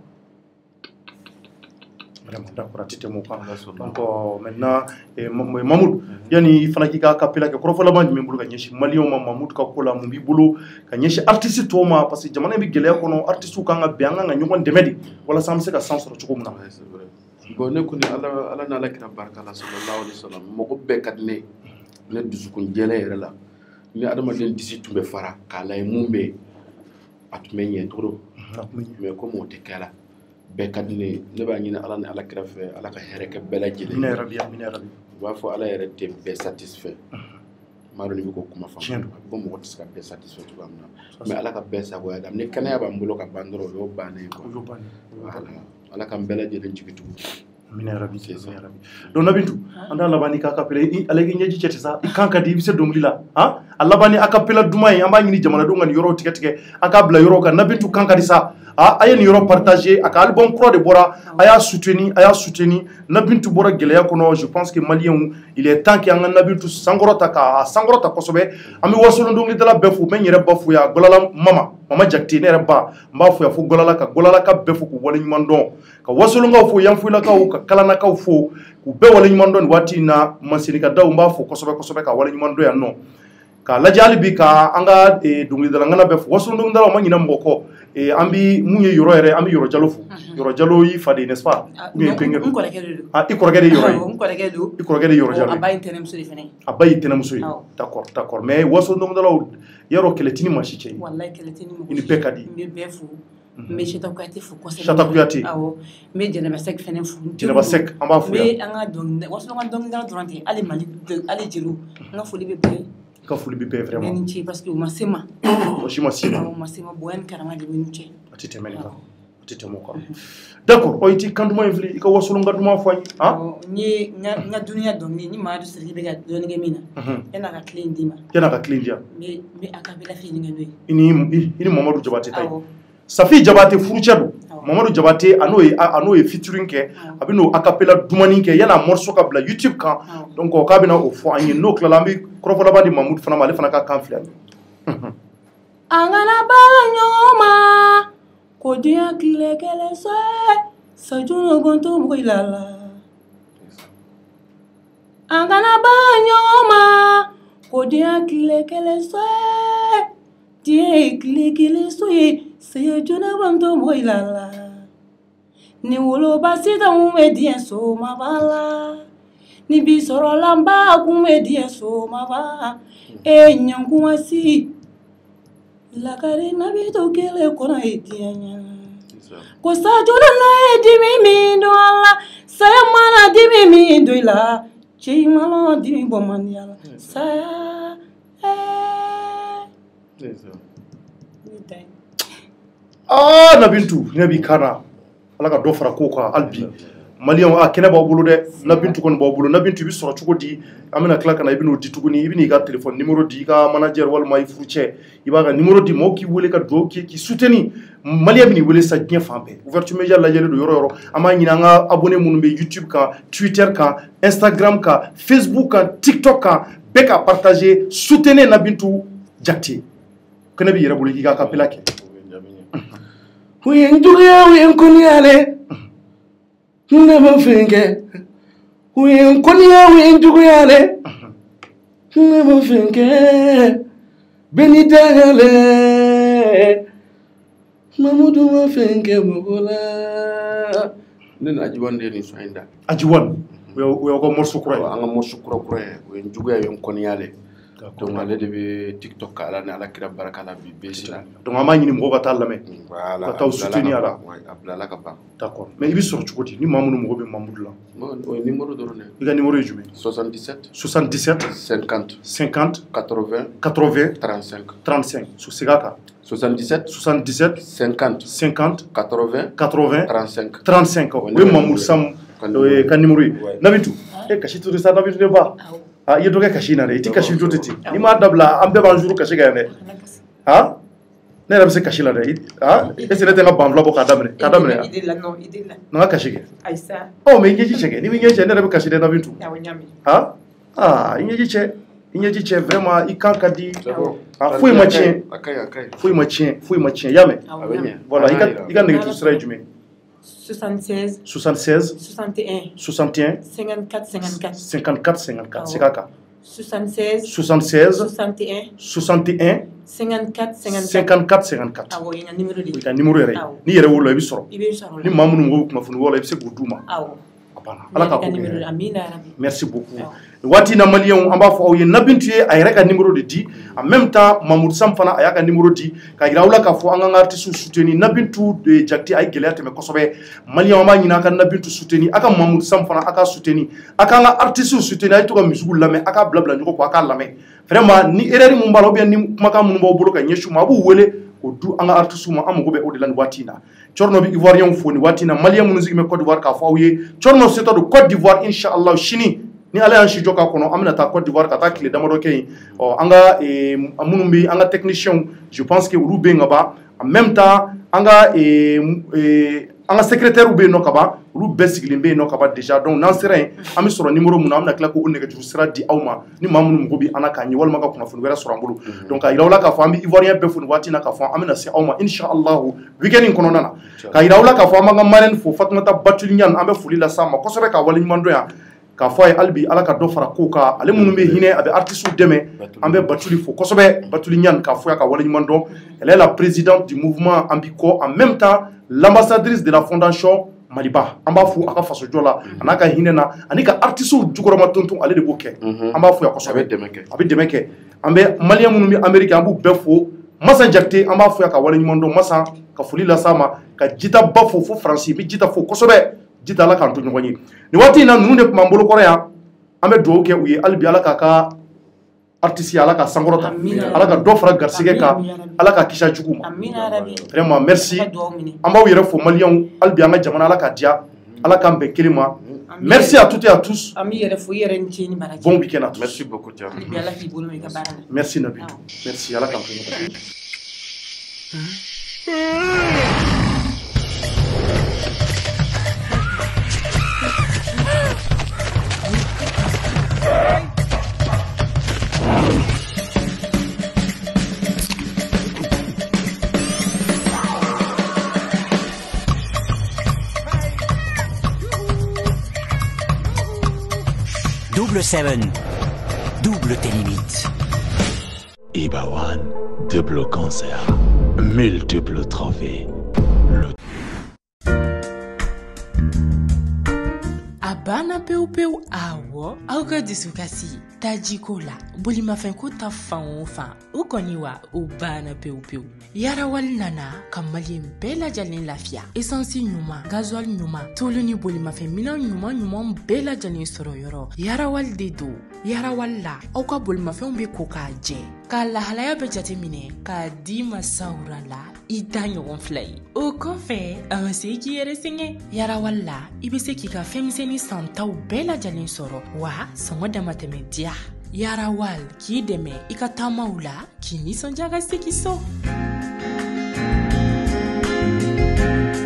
vraiment d'accord atite mo kan donc maintenant eh, Mamoud yani fana ki ka kapela ke krofo la banji membulu ka nyeshi malion ma Mamoud ka kola mu bi bulu ka nyeshi artiste to ma parce que jamana bi gele ko no artiste ka nga bianga nga nyongon demedi wala sam se ka sans ro chuko muna bon ne kuni ala ala na la kira barka la sallallahu alaihi wasallam mo ko be kat ne ne dusukun jele yere la ni adama den disi tumbe fara kala e mumbe atmenye toro mais comme on te kala be kat ne ne ba nyina ala ne ala kira fe ala ka here ke bela jele mina rabbi mina rabbi wa fo ala yere te be satisfait maro ni ko kuma fa Tiens. bon mo ko ska be satisfait to amna mais ala ka be sa go adam ne kana ya ba mbulo ka bandoro yo bane ko yo bani voilà ala kan bela jele jibitu mina rabbi c'est ça rabbi donc Nabintu anda labani ka kapela i alagi nyeji chete sa i kanka di bise dongli la ha Allah bani akapela dumai amba nyini jamana do ngani yoro tike tike akabla yoro ka Nabintu kanka di sa a a ye nin yɔrɔ partager a ka album kura de bɔra a y'a soutenir a y'a soutenir Nabintu bɔra gɛlɛya kɔnɔ je pense que malien il est temps que an ka Nabintu sankɔrɔta ka sankɔrɔta kosɛbɛ an bɛ wasolon dɔnkilidala bɛɛ fo n bɛ n yɛrɛ ba fo ya Golala mama mama Jakite ne yɛrɛ ba n b'a fo ya fo Golala ka Golala ka bɛɛ fo k'u waleɲuman dɔn ka wasolonkaw fo yanfoyilakaw ka kalanakaw fo k'u bɛɛ waleɲuman dɔn nin waati in na Mansenikadaw n b'a fo kosɛbɛ kosɛbɛ ka waleɲuman dɔn yan nɔ ka lajɛ hali bi ka an ka dɔnkilidala ŋana bɛɛ fo wasolon dɔnkilidalaw ma ɲinɛ mɔgɔ kɔ an bi mun ye yɔrɔ yɛrɛ an bi Yɔrɔ Jalo fo Yɔrɔ Jalo y'i fa de n'est-ce pas ou bien penkɛ don ah i kɔrɔkɛ de Yɔrɔ ye n kɔrɔkɛ don i kɔrɔkɛ de Yɔrɔ Jalo a ba ye tɛnɛmuso de fɛnɛ a ba ye tɛnɛmuso ye d'accord d'accord mais wasolon dɔnkilidalaw yarɔ kɛlɛ t'i ni maa si cɛ wallahi kɛlɛ t'i ni mɔgɔ i ni bɛɛ ka di n bɛ bɛɛ fo n bɛ Chata Kuyate fo kosɛbɛ Chata Kuyate awɔ n bɛ Jɛnɛba Sɛki fɛnɛ fo Jɛnɛba Sɛki an b'a fo yan n bɛ an ka dɔnkilida wasolon ka dɔnkilidala dɔrɔn tɛ hali Mali hali jeliw n ka foli bɛ bɛɛ ye ka foli bɛ bɛɛ bɛɛ vraiment ni ce parce que u ma se ma mɔgɔ si ma se ma u ma se ma bonya ni karama de bɛ ni cɛ a tɛ tɛmɛ nin kan a tɛ tɛmɛ o kan d'accord ɔ i ti kan duman in fili i ka wasolon ka duman fɔ an ye han n ye n ka n ka duniya dɔnkili ni Mamadu Sidiki bɛ ka dɔɔni kɛ min na yan'a ka tile in d'i ma yan'a ka tile in di yan n bɛ n bɛ a ka bɛɛ lafili ɲini n'o ye i ni i ni Mamadu Jabate ta ye awɔ Safi Jabate furucɛ don Mamadu Jabate a n'o ye a n'o ye featuring kɛ a bɛ n'o acapella dumani kɛ yan'a morceau ka bila YouTube kan donc k'a bɛna o fɔ an ye n'o tilala an bɛ kɔrɔfɔ laban di Mamudu fana ma ale fana ka kan filɛ an ye an kana baara ɲɔgɔn ma ko diɲɛ tile kelen sɛ sajunu gonto mɔgɔ la la an kana baara ɲɔgɔn ma ko diɲɛ tile kelen sɛ diɲɛ tile kelen so ye sajunu gonto mɔgɔ la la ni woloba sitan bɛ diɲɛ soma ba la ni bi sɔrɔla n ba kun bɛ diɲɛ soma ba e ɲɛnkuma si lakari Nabintu kelen kɔnɔ ye diɲɛ ɲɛ ko sajunu n'a ye dimi min don a la saya mana dimi min don i la cɛ i mana dimi bɔ man di a la saya ah Nabintu ne b'i kan na Ala ka dɔ fara kow kan hali bi maliyɛnw a kɛnɛ b'aw bolo dɛ Nabintu kɔni b'aw bolo Nabintu i bɛ sɔrɔ cogo di an bɛna tila ka na i bɛn'o di tuguni i bɛn'i ka téléphone numéro di i ka manager walima i furucɛ i b'a ka numéro di mɔgɔw k'i wele ka dugawu k'i k'i soutenir maliyɛn bɛn'i wele sa diɲɛ fan bɛɛ ouverture media lajɛlen don yɔrɔ yɔrɔ an b'a ɲini an ka abonné minnu bɛ YouTube kan Twitter kan Instagram kan Facebook kan TikTok kan bɛɛ ka partager soutenez Nabintu Jakite kɛnɛ b'i yɛrɛ bolo k'i ka acapella kɛ Uyen juguya uyen kunyale Never finke Uyen kunya uyen juguyale Never finke Benitagale Mamudu ma finke mugola Nen ajiwan de ni soinda ajiwan o y'aw ka morceau kura ye an ka morceau kura kura ye uyen juguya uyen kunyale donc ale de bɛ TikTok ka ala ni ala kira barika la bi besi la donc an b'a ɲini mɔgɔw ka taa lamɛn voilà ka taa soutenir a la a bilala ka ban d'accord mais i bɛ sɔrɔ cogo di ni maa minnu mago bɛ Mamudu la o ye numéro dɔrɔn dɛ i ka numéro ye jumɛn soixante-dix-sept soixante-dix-sept cinquante cinquante quatre-vingts quatre-vingts trente-cinq trente-cinq so segin a kan soixante-dix-sept soixante-dix-sept cinquante cinquante quatre-vingts quatre-vingts trente-cinq trente-cinq o ye Mamudu Sam ka numéro ye Nabintu e kasi to sa Nabintu ne ba ah i ye dɔ kɛ kasi in na dɛ i ti kasi to ten n'i m'a dabila an bɛɛ b'an jour kasi kan yan dɛ han ne yɛrɛ bɛ se kasi la dɛ han est ce que ne tɛ n ka banfula bɔ k'a daminɛ k'a daminɛ na n ka kasi kɛ ɔ mais i ɲɛji cɛ kɛ n'i bɛ ɲɛji cɛ ne yɛrɛ bɛ kasi dɛ Nabintu han ah i ɲɛji cɛ i ɲɛji cɛ vraiment i kan ka di ah foyi ma tiɲɛ foyi ma tiɲɛ foyi ma tiɲɛ i y'a mɛn voilà i ka i ka nɛgɛjuru sira ye jumɛn soixante-seize soixante-seize soixante et un soixante et un cinquante-quatre cinquante-quatre cinquante-quatre cinquante-quatre c'est quoi soixante-seize soixante-seize soixante et un soixante et un cinquante-quatre cinquante-quatre cinquante-quatre cinquante-quatre awɔ i ka numéro de i ka numéro yɛrɛ n'i yɛrɛ wolola i bɛ sɔrɔ i bɛ sɔrɔ ni maa minnu ko kunnafoni wala i bɛ se k'o d'u ma awɔ a banna ala ka ko numéro kɛ amina rabi merci beaucoup waati in na maliyɛnw an b'a fɔ aw ye Nabintu ye a yɛrɛ ka numéro de di en même temps Mamudu Sam fana a y'a ka numéro di ka yira aw la k'a fɔ an k'an ka artistes soutenir Nabintu Jakite a ye gɛlɛya tɛmɛ kosɛbɛ maliyɛnw an b'a ɲini a ka Nabintu soutenir a ka Mamudu Sam fana a ka soutenir a k'an ka artistes soutenir a ye to ka musique lamɛn a k'a bila bila ɲɔgɔn kɔ a k'a lamɛn vraiment ni erreur mun b'a la ou bien ni kumakan minnu b'aw bolo ka ɲɛsin u ma a b'u wele k'o du an ka artistes ma an mago bɛ o de la nin waati in na Thierno bɛ Ivoirien fo nin waati in na maliyɛn minnu sigilen bɛ Côte d'Ivoire k'a fɔ aw ye Thierno setɔ don Côte d'Ivoire inchallah sini ni ala y'an si jɔ k'a kɔnɔ an bɛna taa Côte d'Ivoire ka taa tile damadɔ kɛ yen ɔ an ka minnu bɛ an ka techniciens je pense que olu bɛ yen ka ban en même temps an ka an ka secrétaire bɛ yen nɔ ka ban olu bɛɛ sigilen bɛ yen nɔ ka ban déjà donc n'an sera yen an bɛ sɔrɔ numéro mun na an bɛna tila k'o nɛgɛjuru sira di aw ma ni maa minnu mago bɛ an na k'a ɲɛ walima ka kunnafoni wɛrɛ sɔrɔ an bolo donc k'a yira aw la k'a fɔ an bɛ ivoirien bɛɛ fo nin waati in na k'a fɔ an bɛna se aw ma inshallah weekend in kɔnɔna na k'a yira aw la k'a fɔ an b'an ka marraine fo Fatumata Batuli Ɲani an bɛ foli lase a ma kosɛbɛ k'a waleɲuman dɔn yan k'a fɔ a ye hali bi ala ka dɔ fara kow kan ale minnu bɛ hinɛ a bɛ artistes dɛmɛ an bɛ Batuli fo kosɛbɛ Batuli Ɲani k'a fɔ a ka waleɲuman dɔn elle est la présidente du mouvement Ambiko en même temps l'ambassadrice de la fondation Maliba an b'a fo a ka fasojɔ la a n'a ka hinɛ na ani ka artistes jukɔrɔma tonton ale de b'o kɛ an b'a fo yan kosɛbɛ a bɛ dɛmɛ kɛ an bɛ maliyɛn minnu bɛ Amérique an b'u bɛɛ fo Massa Jakite an b'a fo yan ka waleɲuman dɔn Massa ka foli lase a ma ka Jita ba fo fo Faransi n bɛ Jita fo kosɛbɛ Jita ala k'an to ɲɔgɔn ye nin waati in na ninnu de tun b'an bolo kɔrɔ yan an bɛ dugawu kɛ u ye hali bi ala k'a ka artiste ala ka sankɔrɔta ala ka dɔ fara garisɛgɛ kan ala ka kisi jugu ma vraiment merci an b'aw yɛrɛ fo maliyɛnw hali bi an ka jamana ala ka diya ala k'an bɛn kelen ma merci à toutes et à tous bon week-end à tous merci beaucoup merci Nabi merci ala k'an to ɲɔgɔn Double Seven, double tes limites. Ibawan, double concert, multiples trophées. Le... Abana peu peu awo, auga disukasi, tajiko la, bolimafin ko ta fan o fan, o koniwa, o bana peu peu. Yara wal nana, kamali bela jalin lafia, essence nyuma, gasoil nyuma, tolu ni bolimafin mina nyuma nyuma bela jalin soro yoro. Yara wal dedo, yara wal la, auka bolimafin be koka je. Ka lahalaya be jate mine, ka di masaura la, ita ɲɔgɔn fila ye o kɔfɛ a ma se k'i yɛrɛ sɛgɛn yara wala i bɛ se k'i ka fɛnmisɛnnin santaw bɛɛ lajɛlen sɔrɔ wa sɔngɔ damatɛmɛ diya yara wal k'i dɛmɛ i ka taamaw la k'i nisɔndiya ka segin so